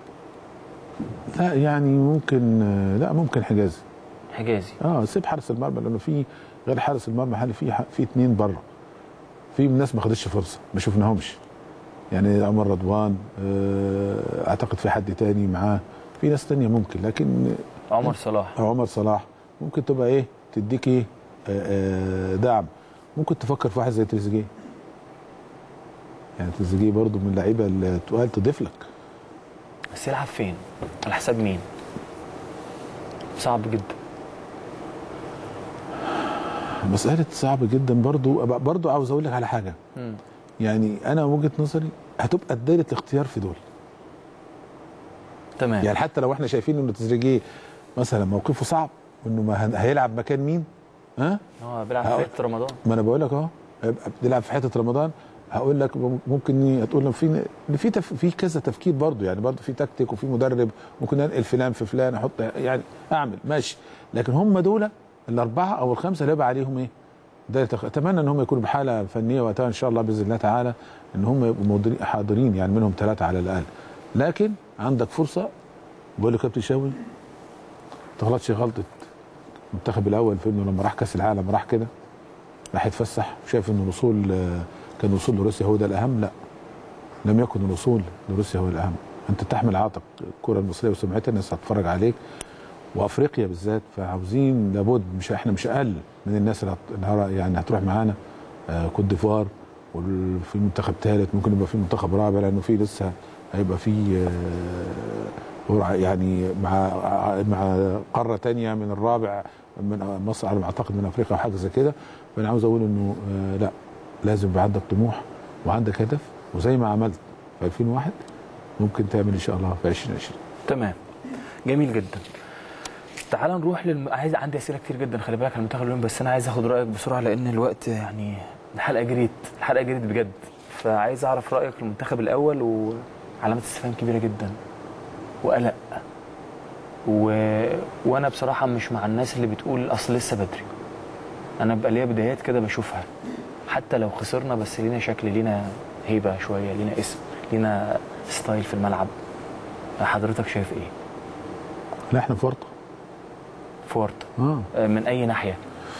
Speaker 2: لا يعني ممكن، لا ممكن حجازي. سيب حارس المرمى، لانه في غير حارس المرمى حالي في 2 بره، في ناس ما خدتش فرصه ما شفناهمش. يعني عمر رضوان، اعتقد في حد تاني معاه، في ناس تانية ممكن. لكن
Speaker 1: عمر صلاح
Speaker 2: ممكن تبقى ايه، تديك ايه دعم. ممكن تفكر في واحد زي تريزيجيه، يعني تريزيجيه برضو من اللعيبه اللي تقال تضيف لك.
Speaker 1: بس يلعب فين؟ على حساب مين؟ صعب جدا.
Speaker 2: مساله صعبه جدا. برضو عاوز اقول لك على حاجه. يعني انا وجهه نظري هتبقى دايره الاختيار في دول.
Speaker 1: تمام.
Speaker 2: يعني حتى لو احنا شايفين ان تريزيجيه مثلا موقفه صعب وانه ما هيلعب مكان مين؟
Speaker 1: بيلعب في حته رمضان.
Speaker 2: ما انا بقول لك بيلعب في حته رمضان. هقول لك ممكن تقول في كذا تفكير برضو، يعني برضو في تكتيك وفي مدرب، ممكن انقل فلان في فلان، احط يعني اعمل ماشي. لكن هم دول الاربعه او الخمسه اللي هيبقى عليهم ايه؟ اتمنى ان هم يكونوا بحاله فنيه وقتها ان شاء الله باذن الله تعالى، ان هم يبقوا حاضرين، يعني منهم 3 على الاقل. لكن عندك فرصه. بقول لك كابتن شاوي ما تغلطش غلطه المنتخب الاول في انه لما راح كاس العالم راح كده، راح يتفسح وشايف ان الوصول كان الوصول لروسيا هو ده الاهم. لا، لم يكن الوصول لروسيا هو الاهم. انت تحمل عاتق الكره المصريه وسمعتها، الناس هتتفرج عليك، وافريقيا بالذات. فعاوزين لابد، احنا مش اقل من الناس اللي يعني هتروح معانا كوت ديفوار، وفي منتخب ثالث، ممكن يبقى في منتخب رابع، لانه في لسه هيبقى في يعني مع قاره ثانيه من الرابع، من مصر على ما اعتقد، من افريقيا او حاجه زي كده. فانا عاوز اقول انه لا، لازم يبقى عندك طموح وعندك هدف، وزي ما عملت في 2001 ممكن تعمل ان شاء الله في 2020.
Speaker 1: تمام، جميل جدا. تعال نروح عندي اسئله كتير جدا، خلي بالك على المنتخب اليوم، بس انا عايز اخد رايك بسرعه لان الوقت يعني الحلقه جريت بجد. فعايز اعرف رايك في المنتخب الاول، وعلامه استفهام كبيره جدا وقلق، وانا بصراحه مش مع الناس اللي بتقول اصل لسه بدري. انا بقى ليا بدايات كده بشوفها، حتى لو خسرنا بس لينا شكل، لينا هيبه شويه، لينا اسم، لينا ستايل في الملعب. حضرتك شايف ايه؟
Speaker 2: لا، احنا في ورطه.
Speaker 1: من اي ناحيه؟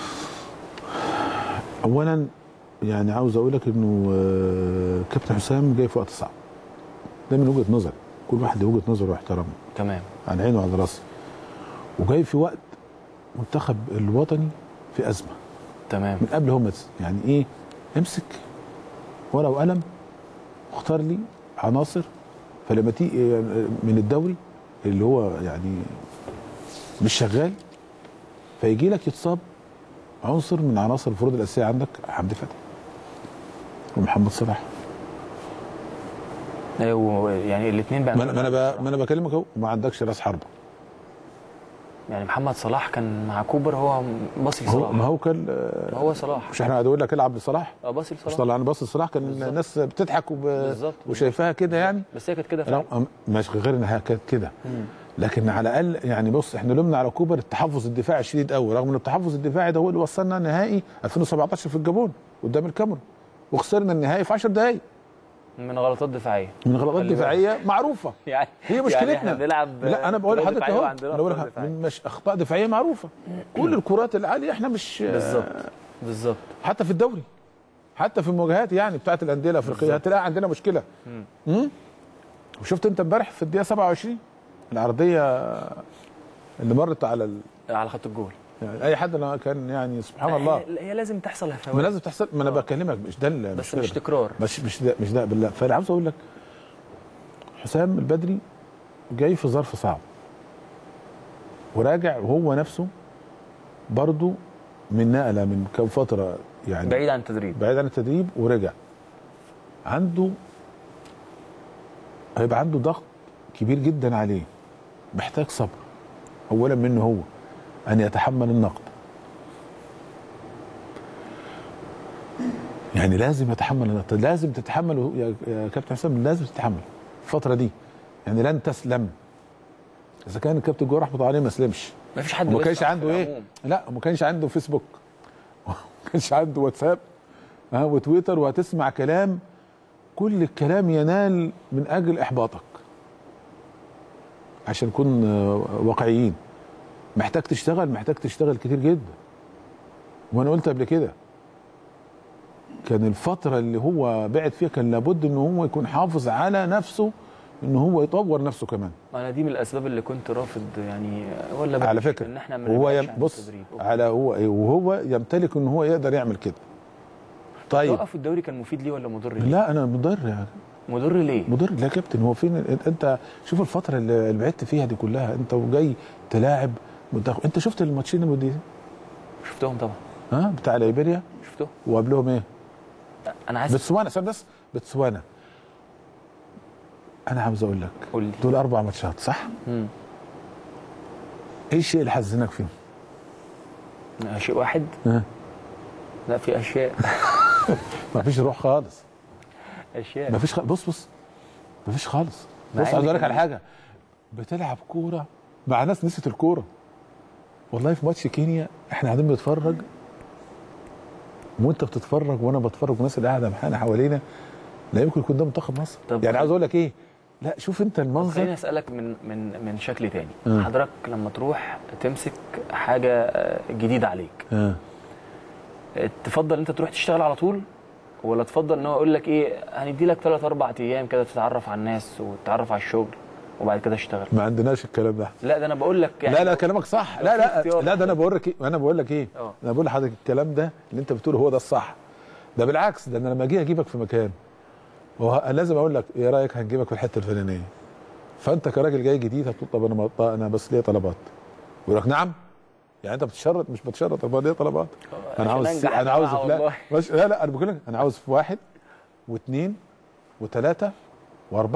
Speaker 2: اولا يعني عاوز اقول لك انه كابتن حسام جاي في وقت صعب. ده من وجهه نظري، كل واحد له وجهه نظره واحترامه.
Speaker 1: تمام،
Speaker 2: على عيني وعلى راسي. وجاي في وقت منتخب الوطني في ازمه.
Speaker 1: تمام.
Speaker 2: من قبل هم يعني ايه، امسك ورقه وقلم واختار لي عناصر، فلما تيجي من الدوري اللي هو يعني مش شغال، فيجي لك يتصاب عنصر من عناصر الفروض الاساسيه عندك، حمدي فتحي ومحمد صلاح.
Speaker 1: يعني الاثنين بقى.
Speaker 2: ما انا بكلمك اهو، ما عندكش راس حربه.
Speaker 1: يعني محمد صلاح كان مع كوبر، هو باصي لصلاح.
Speaker 2: ما هو كان
Speaker 1: هو صلاح،
Speaker 2: مش احنا هنقول لك العب لصلاح؟
Speaker 1: باصي لصلاح،
Speaker 2: مش طلعنا باصي لصلاح. كان الناس بتضحك وشايفاها كده يعني،
Speaker 1: بس هي كانت كده فعلا.
Speaker 2: مش غير انها كانت كده. لكن على الاقل يعني بص، احنا لمنا على كوبر التحفظ الدفاعي الشديد قوي، رغم ان التحفظ الدفاعي ده هو اللي وصلنا نهائي 2017 في الجابون قدام الكاميرون، وخسرنا النهائي في 10 دقائق
Speaker 1: من غلطات دفاعيه.
Speaker 2: معروفه.
Speaker 1: يعني
Speaker 2: هي مشكلتنا.
Speaker 1: يعني بنلعب.
Speaker 2: لا، انا بقول لحضرتك اهو، مش اخطاء دفاعيه معروفه. كل الكرات العاليه احنا مش
Speaker 1: بالظبط.
Speaker 2: حتى في الدوري، حتى في المواجهات يعني بتاعت الانديه الافريقيه هتلاقي عندنا مشكله. وشفت انت امبارح في الدقيقه 27 العرضيه اللي مرت على
Speaker 1: خط الجول.
Speaker 2: يعني اي حد كان يعني سبحان الله.
Speaker 1: هي لازم تحصل هفوات.
Speaker 2: لازم تحصل. ما انا بكلمك، مش ده
Speaker 1: بس مش تكرار.
Speaker 2: مش ده بالله. فانا عاوز اقول لك حسام البدري جاي في ظرف صعب، وراجع وهو نفسه برضه من نقله من كام فتره، يعني
Speaker 1: بعيد عن التدريب،
Speaker 2: ورجع هيبقى عنده ضغط كبير جدا عليه، محتاج صبر. اولا منه هو ان يتحمل النقد، يعني لازم يتحمل النقد، لازم تتحمل يا كابتن حسام، لازم تتحمل الفتره دي، يعني لن تسلم. اذا كان الكابتن جوه رحمه الله عليه ما سلمش،
Speaker 1: ما فيش حد
Speaker 2: ما كانش عنده لا، ما كانش عنده فيسبوك، ما كانش عنده واتساب وتويتر، وهتسمع كلام، كل الكلام ينال من اجل احباطك. عشان نكون واقعيين، محتاج تشتغل كتير جدا. وانا قلت قبل كده، كان الفتره اللي هو بعد فيها كان لابد ان هو يكون حافظ على نفسه ان هو يطور نفسه كمان.
Speaker 1: انا دي من الاسباب اللي كنت رافض يعني، ولا
Speaker 2: على فكره
Speaker 1: ان احنا
Speaker 2: هو بص على هو ايه، وهو يمتلك ان هو يقدر يعمل كده. طيب
Speaker 1: توقف الدوري كان مفيد ليه ولا مضر ليه؟
Speaker 2: لا انا مضر يعني.
Speaker 1: مضر ليه؟
Speaker 2: مضر لا يا كابتن. هو فين انت شوف الفتره اللي بعدت فيها دي كلها، انت وجاي تلاعب منتخب. انت شفت الماتشين الموديين؟
Speaker 1: شفتهم طبعا.
Speaker 2: ها بتاع ليبيريا
Speaker 1: شفتهم.
Speaker 2: وقبلهم ايه؟
Speaker 1: انا عايز
Speaker 2: بتسوانا عشان بس بتسوانا. انا عاوز اقول لك
Speaker 1: قول لي
Speaker 2: دول 4 ماتشات صح؟ ايه الشيء اللي حزنك فيهم؟
Speaker 1: شيء واحد؟ لا في اشياء.
Speaker 2: ما فيش روح خالص.
Speaker 1: اشياء
Speaker 2: ما فيش بص ما فيش خالص. بص عايز اقول لك على حاجه، بتلعب كوره مع ناس نسيت الكوره. والله في ماتش كينيا احنا قاعدين بنتفرج، وانت بتتفرج وانا بتفرج والناس اللي قاعده معانا حوالينا، لا يمكن يكون ده منتخب مصر. يعني عاوز اقول لك ايه، لا شوف انت المنظر.
Speaker 1: خليني اسالك من شكل تاني. حضرتك لما تروح تمسك حاجه جديده عليك، تفضل انت تروح تشتغل على طول، ولا تفضل ان هو يقول لك ايه هندي لك 3-4 ايام كده تتعرف على الناس وتتعرف على الشغل وبعد كده اشتغل؟
Speaker 2: ما عندناش الكلام ده.
Speaker 1: لا ده انا بقول لك يعني.
Speaker 2: لا كلامك صح. لا ده انا بقول لك ايه، انا بقول لك ايه، انا بقول لحضرتك الكلام ده اللي انت بتقوله هو ده الصح. ده بالعكس، ده انا لما اجي اجيبك في مكان لازم اقول لك ايه رايك هنجيبك في الحته الفلانيه، فانت كراجل جاي جديد هتقول طب انا بس ليا طلبات، يقول لك نعم. يعني انت بتشرط مش بتشرط، طب ليه طلبات؟ انا عاوز لا انا بقول لك انا عاوز في 1 و2 و3 و4.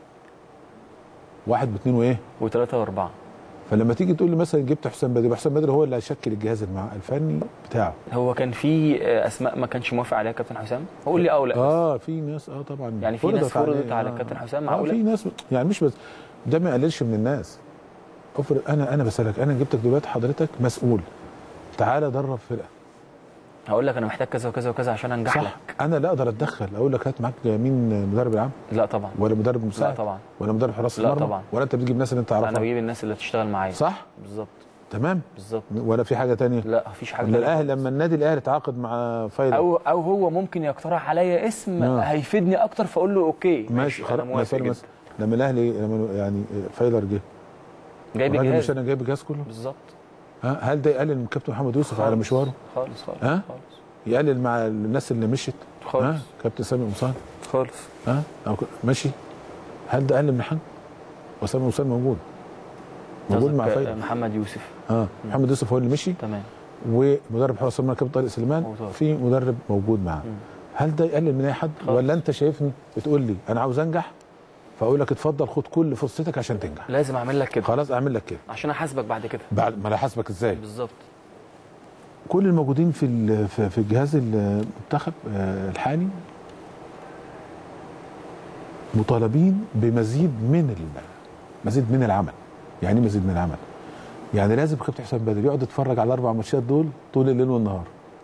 Speaker 2: 1 و2 وايه؟
Speaker 1: و3 و4.
Speaker 2: فلما تيجي تقول لي مثلا جبت حسام بدري، حسام بدري هو اللي هيشكل الجهاز الفني بتاعه.
Speaker 1: هو كان في اسماء ما كانش موافق عليها كابتن حسام؟ قول لي لا.
Speaker 2: في ناس طبعا
Speaker 1: يعني في ناس فرضت على كابتن حسام. معقوله؟
Speaker 2: في ناس يعني مش بس ده ما يقللش من الناس. افرض انا بسالك، انا جبتك دلوقتي حضرتك مسؤول، تعالى درب فرقه،
Speaker 1: هقول لك انا محتاج كذا وكذا وكذا عشان انجح
Speaker 2: صح.
Speaker 1: لك.
Speaker 2: انا لا اقدر اتدخل اقول لك هات معاك مين مدرب العام؟
Speaker 1: لا طبعا.
Speaker 2: ولا مدرب مساعد؟
Speaker 1: لا طبعا.
Speaker 2: ولا مدرب حراس المرمى؟
Speaker 1: لا طبعا.
Speaker 2: ولا انت بتجيب الناس اللي انت تعرفها؟
Speaker 1: انا بجيب الناس اللي تشتغل معايا.
Speaker 2: صح
Speaker 1: بالظبط.
Speaker 2: تمام
Speaker 1: بالظبط.
Speaker 2: ولا في حاجه ثانيه؟
Speaker 1: لا مفيش حاجه
Speaker 2: ثانيه. الاهلي لما النادي الاهلي تعاقد مع فايلر
Speaker 1: او هو ممكن يقترح عليا اسم هيفيدني اكتر فاقول له اوكي
Speaker 2: ماشي خلاص. لما الاهلي يعني فايلر
Speaker 1: جايب الجهاز،
Speaker 2: مش انا جايب الجهاز كله
Speaker 1: بالظبط.
Speaker 2: هل ده يقلل من كابتن محمد يوسف على مشواره؟
Speaker 1: خالص.
Speaker 2: خالص. يقلل مع الناس اللي مشيت
Speaker 1: خالص.
Speaker 2: كابتن سامي قمصان
Speaker 1: خالص.
Speaker 2: ماشي. هل ده قلل من حاجه؟ وسامي قمصان موجود مع فايلر.
Speaker 1: محمد يوسف.
Speaker 2: محمد يوسف هو اللي مشي.
Speaker 1: تمام.
Speaker 2: ومدرب حراس المرمى كابتن طارق سليمان، في مدرب موجود معاه. هل ده يقلل من اي حد؟ ولا انت شايفني بتقول لي انا عاوز انجح فاقول لك اتفضل خد كل فرصتك عشان تنجح؟
Speaker 1: لازم اعمل لك كده.
Speaker 2: خلاص اعمل لك كده
Speaker 1: عشان احاسبك بعد كده.
Speaker 2: ما انا احاسبك ازاي؟
Speaker 1: بالظبط.
Speaker 2: كل الموجودين في الجهاز المنتخب الحالي مطالبين بمزيد من العمل. يعني مزيد من العمل، يعني لازم كابتن حسام بدري يقعد يتفرج على ال4 ماتشات دول طول الليل والنهار.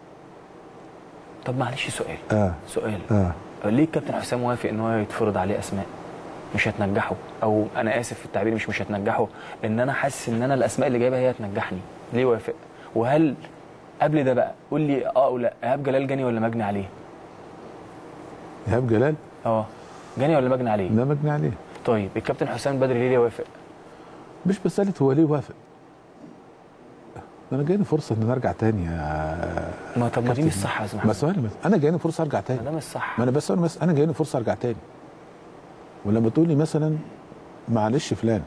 Speaker 1: طب معلش سؤال ليه الكابتن حسام وافق ان هو يتفرض عليه اسماء مش هتنجحه؟ او انا اسف في التعبير، مش هتنجحه، ان انا حاسس ان انا الاسماء اللي جايبها هي هتنجحني. ليه وافق؟ وهل قبل ده بقى قول لي او لا، ايهاب جلال جاني ولا مجني عليه؟
Speaker 2: ايهاب جلال
Speaker 1: جاني ولا مجني عليه؟
Speaker 2: لا مجني عليه.
Speaker 1: طيب الكابتن حسام بدري ليه وافق؟
Speaker 2: مش مساله هو ليه وافق، انا جايني فرصه ان انا ارجع تاني
Speaker 1: طب ما دي مش صح يا استاذ محمد.
Speaker 2: انا جايني فرصه ارجع تاني.
Speaker 1: ده مش صح.
Speaker 2: ما انا بس انا جايني فرصه ارجع تاني. ولما تقول لي مثلا معلش فلان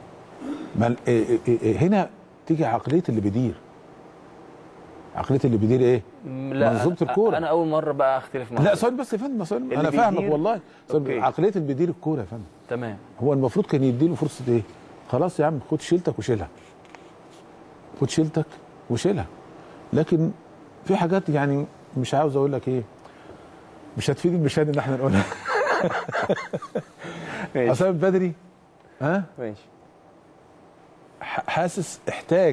Speaker 2: هنا تيجي عقليه اللي بيدير. عقليه اللي بيدير ايه؟
Speaker 1: لا
Speaker 2: منظومه الكوره.
Speaker 1: انا اول مره بقى اختلف معاك.
Speaker 2: لا ثواني بس يا فندم، انا فاهمك والله. عقليه اللي بيدير الكوره يا فندم.
Speaker 1: تمام.
Speaker 2: هو المفروض كان يديله فرصه ايه؟ خلاص يا عم خد شيلتك وشيلها. خد شيلتك وشيلها. لكن في حاجات يعني مش عاوز اقول لك ايه، مش هتفيد المشاهد ان احنا نقولها. حسام بدري
Speaker 1: ماشي.
Speaker 2: حاسس احتاج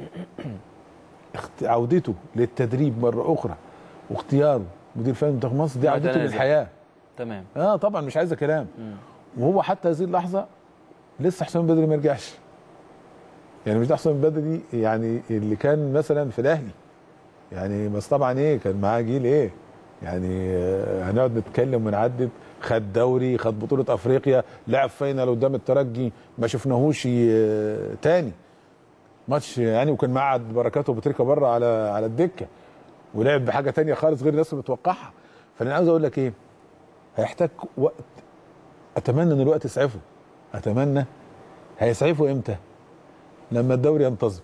Speaker 2: عودته للتدريب مره اخرى واختياره مدير فني منتخب مصر، دي عودته للحياه.
Speaker 1: تمام.
Speaker 2: طبعا مش عايزه كلام. وهو حتى هذه اللحظه لسه حسام بدري ما رجعش. يعني مش ده حسام بدري يعني اللي كان مثلا في الاهلي، يعني بس طبعا كان معاه جيل يعني هنقعد نتكلم ونعدد. خد دوري، خد بطوله افريقيا، لعب فاينل قدام الترجي ما شفناهوش تاني ماتش يعني، وكان معاد بركاته وبتريكا بره على الدكه، ولعب بحاجه تانية خالص غير الناس متوقعها. فانا عاوز اقول لك ايه، هيحتاج وقت. اتمنى ان الوقت يسعفه، اتمنى. هيسعفه امتى؟ لما الدوري ينتظم.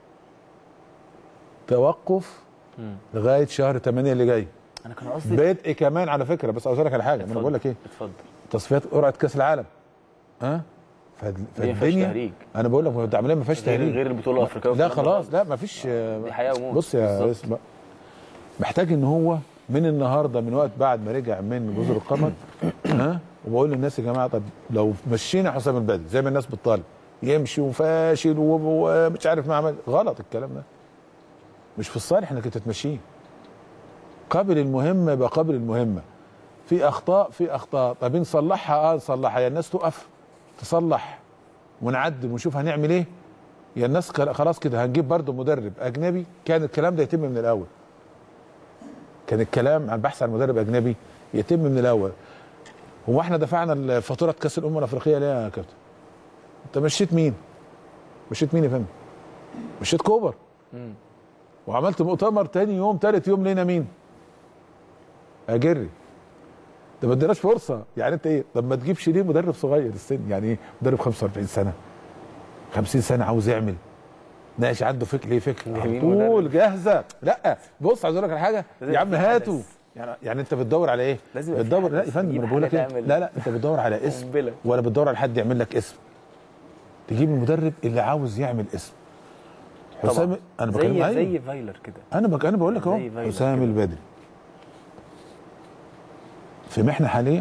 Speaker 2: توقف لغايه شهر 8 اللي جاي.
Speaker 1: انا كان قصدي
Speaker 2: بدء كمان على فكره، بس عاوز اقول لك على حاجه. انا بقول لك ايه،
Speaker 1: اتفضل.
Speaker 2: تصفيات قرعه كاس العالم فالدنيا، انا بقول لك ده عمليه ما فيهاش تهريج
Speaker 1: غير البطوله الافريقيه.
Speaker 2: لا خلاص، لا ما فيش.
Speaker 1: دي حقيقه وموت.
Speaker 2: بص يا ريس، محتاج ان هو من النهارده، من وقت بعد ما رجع من جزر القمر وبقول للناس يا جماعه، طب لو مشينا حسام البدري زي ما الناس بتطالب يمشي وفاشل ومش عارف ما عمل غلط، الكلام ده مش في الصالح انك انت تمشيه. قابل المهمه يبقى قابل المهمه. في اخطاء طب نصلحها، نصلحها. يا الناس تقف تصلح ونعدل ونشوف هنعمل ايه، يا الناس خلاص كده هنجيب برضه مدرب اجنبي. كان الكلام ده يتم من الاول، كان الكلام عن بحث عن مدرب اجنبي يتم من الاول. هو احنا دفعنا فاتوره كاس الامم الافريقيه ليه يا كابتن؟ انت مشيت مين؟ مشيت مين يا فندم؟ مشيت كوبر. وعملت مؤتمر تاني يوم ثالث يوم لينا مين؟ اجري. ده ما اديناش فرصه. يعني انت ايه؟ طب ما تجيبش ليه مدرب صغير السن؟ يعني ايه مدرب 45 سنه 50 سنه عاوز يعمل ناقش عنده فكر، ليه فكر طول جاهزه؟ لا بص، عايز اقول لك على حاجه يا عم، هاتوا. يعني انت بتدور على ايه؟ بتدور، لا يا فندم انا بقول لك ايه، لا انت بتدور على اسم ولا بتدور على حد يعمل لك اسم؟ تجيب المدرب اللي عاوز يعمل اسم. حسام، انا بكلم
Speaker 1: زي فايلر كده.
Speaker 2: انا بقول لك اهو، حسام البدري في محنه حاليه،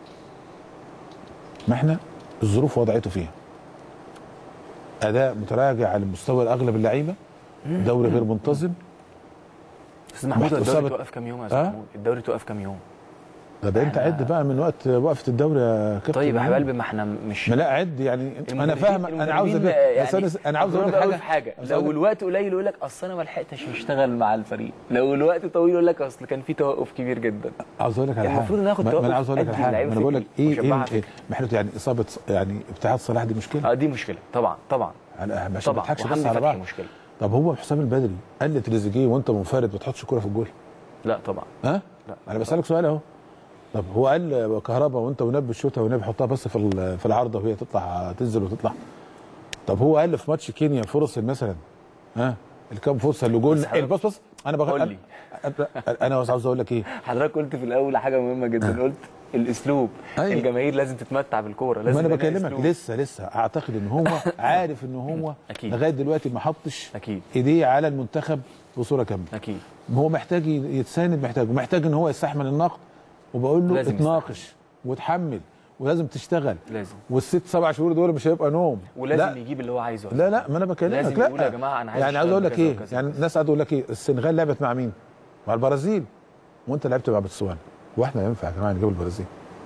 Speaker 2: محنه الظروف وضعته فيها، اداء متراجع على مستوى اغلب اللعيبه، دوري غير منتظم.
Speaker 1: استاذ محمود، الدوري توقف كام يوم يا استاذ محمود؟ الدوري توقف كام يوم؟
Speaker 2: ده انت عد بقى من وقت وقفه الدوري يا كابتن.
Speaker 1: طيب يا حبيب قلبي، ما احنا مش
Speaker 2: لا عد يعني. انا فاهم، انا عاوز انا عاوز اقول لك حاجه.
Speaker 1: لو الوقت قليل يقول لك اصل انا ما لحقتش اشتغل مع الفريق، لو الوقت طويل يقول لك اصل كان في توقف كبير جدا.
Speaker 2: عاوز اقول لك على حاجه،
Speaker 1: المفروض ناخد توقف.
Speaker 2: انا عاوز اقول لك على حاجه، انا بقول لك ايه محنته، يعني اصابه، يعني ابتعاد صلاح دي مشكله.
Speaker 1: دي مشكله طبعا طبعا.
Speaker 2: مش بتضحكش بس على بعض.
Speaker 1: مشكله.
Speaker 2: طب هو حسام البدري قال لتريزيجيه وانت منفرد ما تحطش الكوره في الجول؟
Speaker 1: لا طبعا.
Speaker 2: لا انا بسالك سؤال اهو. طب هو قال كهربا وانت ونبي الشوطه ونبي حطها بس في العارضه وهي تطلع تنزل وتطلع؟ طب هو قال في ماتش كينيا فرص مثلا الكام فرصه اللي جول؟ بص انا بقول انا عاوز اقول لك ايه،
Speaker 1: حضرتك قلت في الاول حاجه مهمه جدا. قلت الاسلوب. الجماهير لازم تتمتع بالكوره، لازم.
Speaker 2: ما انا بكلمك لسه اعتقد ان هو عارف ان هو لغايه دلوقتي ما حطش ايديه على المنتخب بصوره كامله.
Speaker 1: اكيد
Speaker 2: هو محتاج يتساند، محتاج ان هو يستحمل النقد، وبقول له اتناقش وتحمل ولازم تشتغل،
Speaker 1: لازم.
Speaker 2: والست 7 شهور دول مش هيبقى نوم،
Speaker 1: ولازم يجيب اللي هو عايزه.
Speaker 2: لا ما انا بكلمك.
Speaker 1: لازم يقول يا جماعه انا عايز
Speaker 2: يعني عاوز اقول لك ايه، يعني الناس قاعده تقول لك ايه، السنغال لعبت مع مين؟ مع البرازيل، وانت لعبت مع بوتسوانا. واحنا ينفع يا جماعه نجيب البرازيل؟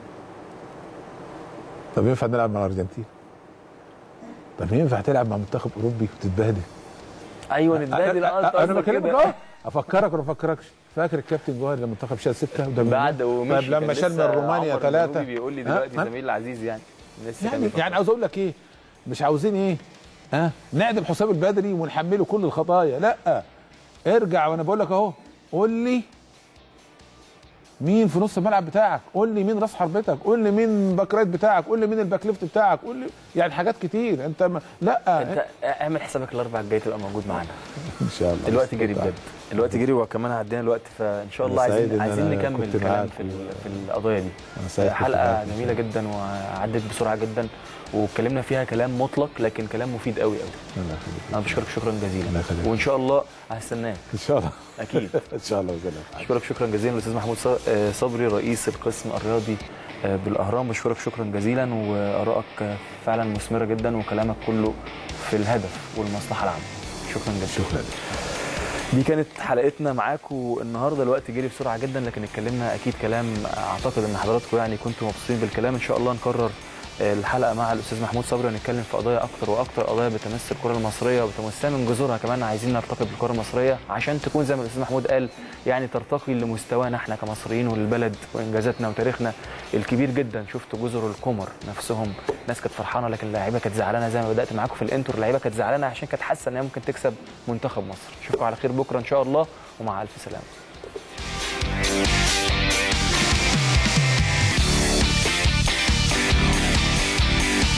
Speaker 2: طب ينفع نلعب مع الارجنتين؟ طب ينفع تلعب مع منتخب اوروبي وتتبهدل؟
Speaker 1: ايوه نتبهدل.
Speaker 2: انا بكلمك اهو، افكرك ولا ما افكرك؟ فاكر الكابتن جوهر لما المنتخب شال 6
Speaker 1: بعد ومشي؟
Speaker 2: طيب لما شال من رومانيا 3
Speaker 1: بيقول لي دلوقتي زميل العزيز
Speaker 2: يعني عاوز اقول لك ايه، مش عاوزين ايه نعدم حسام البدري ونحمله كل الخطايا، لا ارجع. وانا بقول لك اهو، قول لي مين في نص الملعب بتاعك، قول لي مين راس حربتك، قول لي مين باك رايت بتاعك، قول لي مين الباك ليفت بتاعك، قول لي يعني حاجات كتير. انت
Speaker 1: انت اعمل حسابك الاربع الجاي تبقى موجود معانا
Speaker 2: ان شاء الله.
Speaker 1: الوقت جري بجد، الوقت جري، وكمان عدينا الوقت، فان شاء الله عايزين نكمل كلام في القضايا دي. حلقه جميله جدا وعدت بسرعه جدا، واتكلمنا فيها كلام مطلق لكن كلام مفيد قوي قوي. انا بشكرك شكرا جزيلا، وان شاء الله هستناك
Speaker 2: ان شاء الله.
Speaker 1: اكيد
Speaker 2: ان شاء الله.
Speaker 1: بشكرك شكرا جزيلا الاستاذ محمود صبري رئيس القسم الرياضي بالاهرام. بشكرك شكرا جزيلا، وارائك فعلا مثمره جدا، وكلامك كله في الهدف والمصلحه العامه. شكرا جزيلا.
Speaker 2: شكرا.
Speaker 1: دي كانت حلقتنا معاكم النهارده. الوقت جري بسرعه جدا، لكن اتكلمنا اكيد كلام اعتقد ان حضراتكم يعني كنتوا مبسوطين بالكلام. ان شاء الله نكرر الحلقه مع الاستاذ محمود صبري هنتكلم في قضايا اكتر واكتر، قضايا بتمس الكره المصريه وبتمسها من جذورها. كمان عايزين نرتقي بالكره المصريه عشان تكون زي ما الاستاذ محمود قال يعني ترتقي لمستوانا احنا كمصريين وللبلد وانجازاتنا وتاريخنا الكبير جدا. شفت جزر القمر نفسهم، ناس كانت فرحانه لكن اللعيبه كانت زعلانه زي ما بدات معاكم في الانتر. اللعيبه كانت زعلانه عشان كانت حاسه ان هي ممكن تكسب منتخب مصر. اشوفكم على خير بكره ان شاء الله ومع الف سلامه.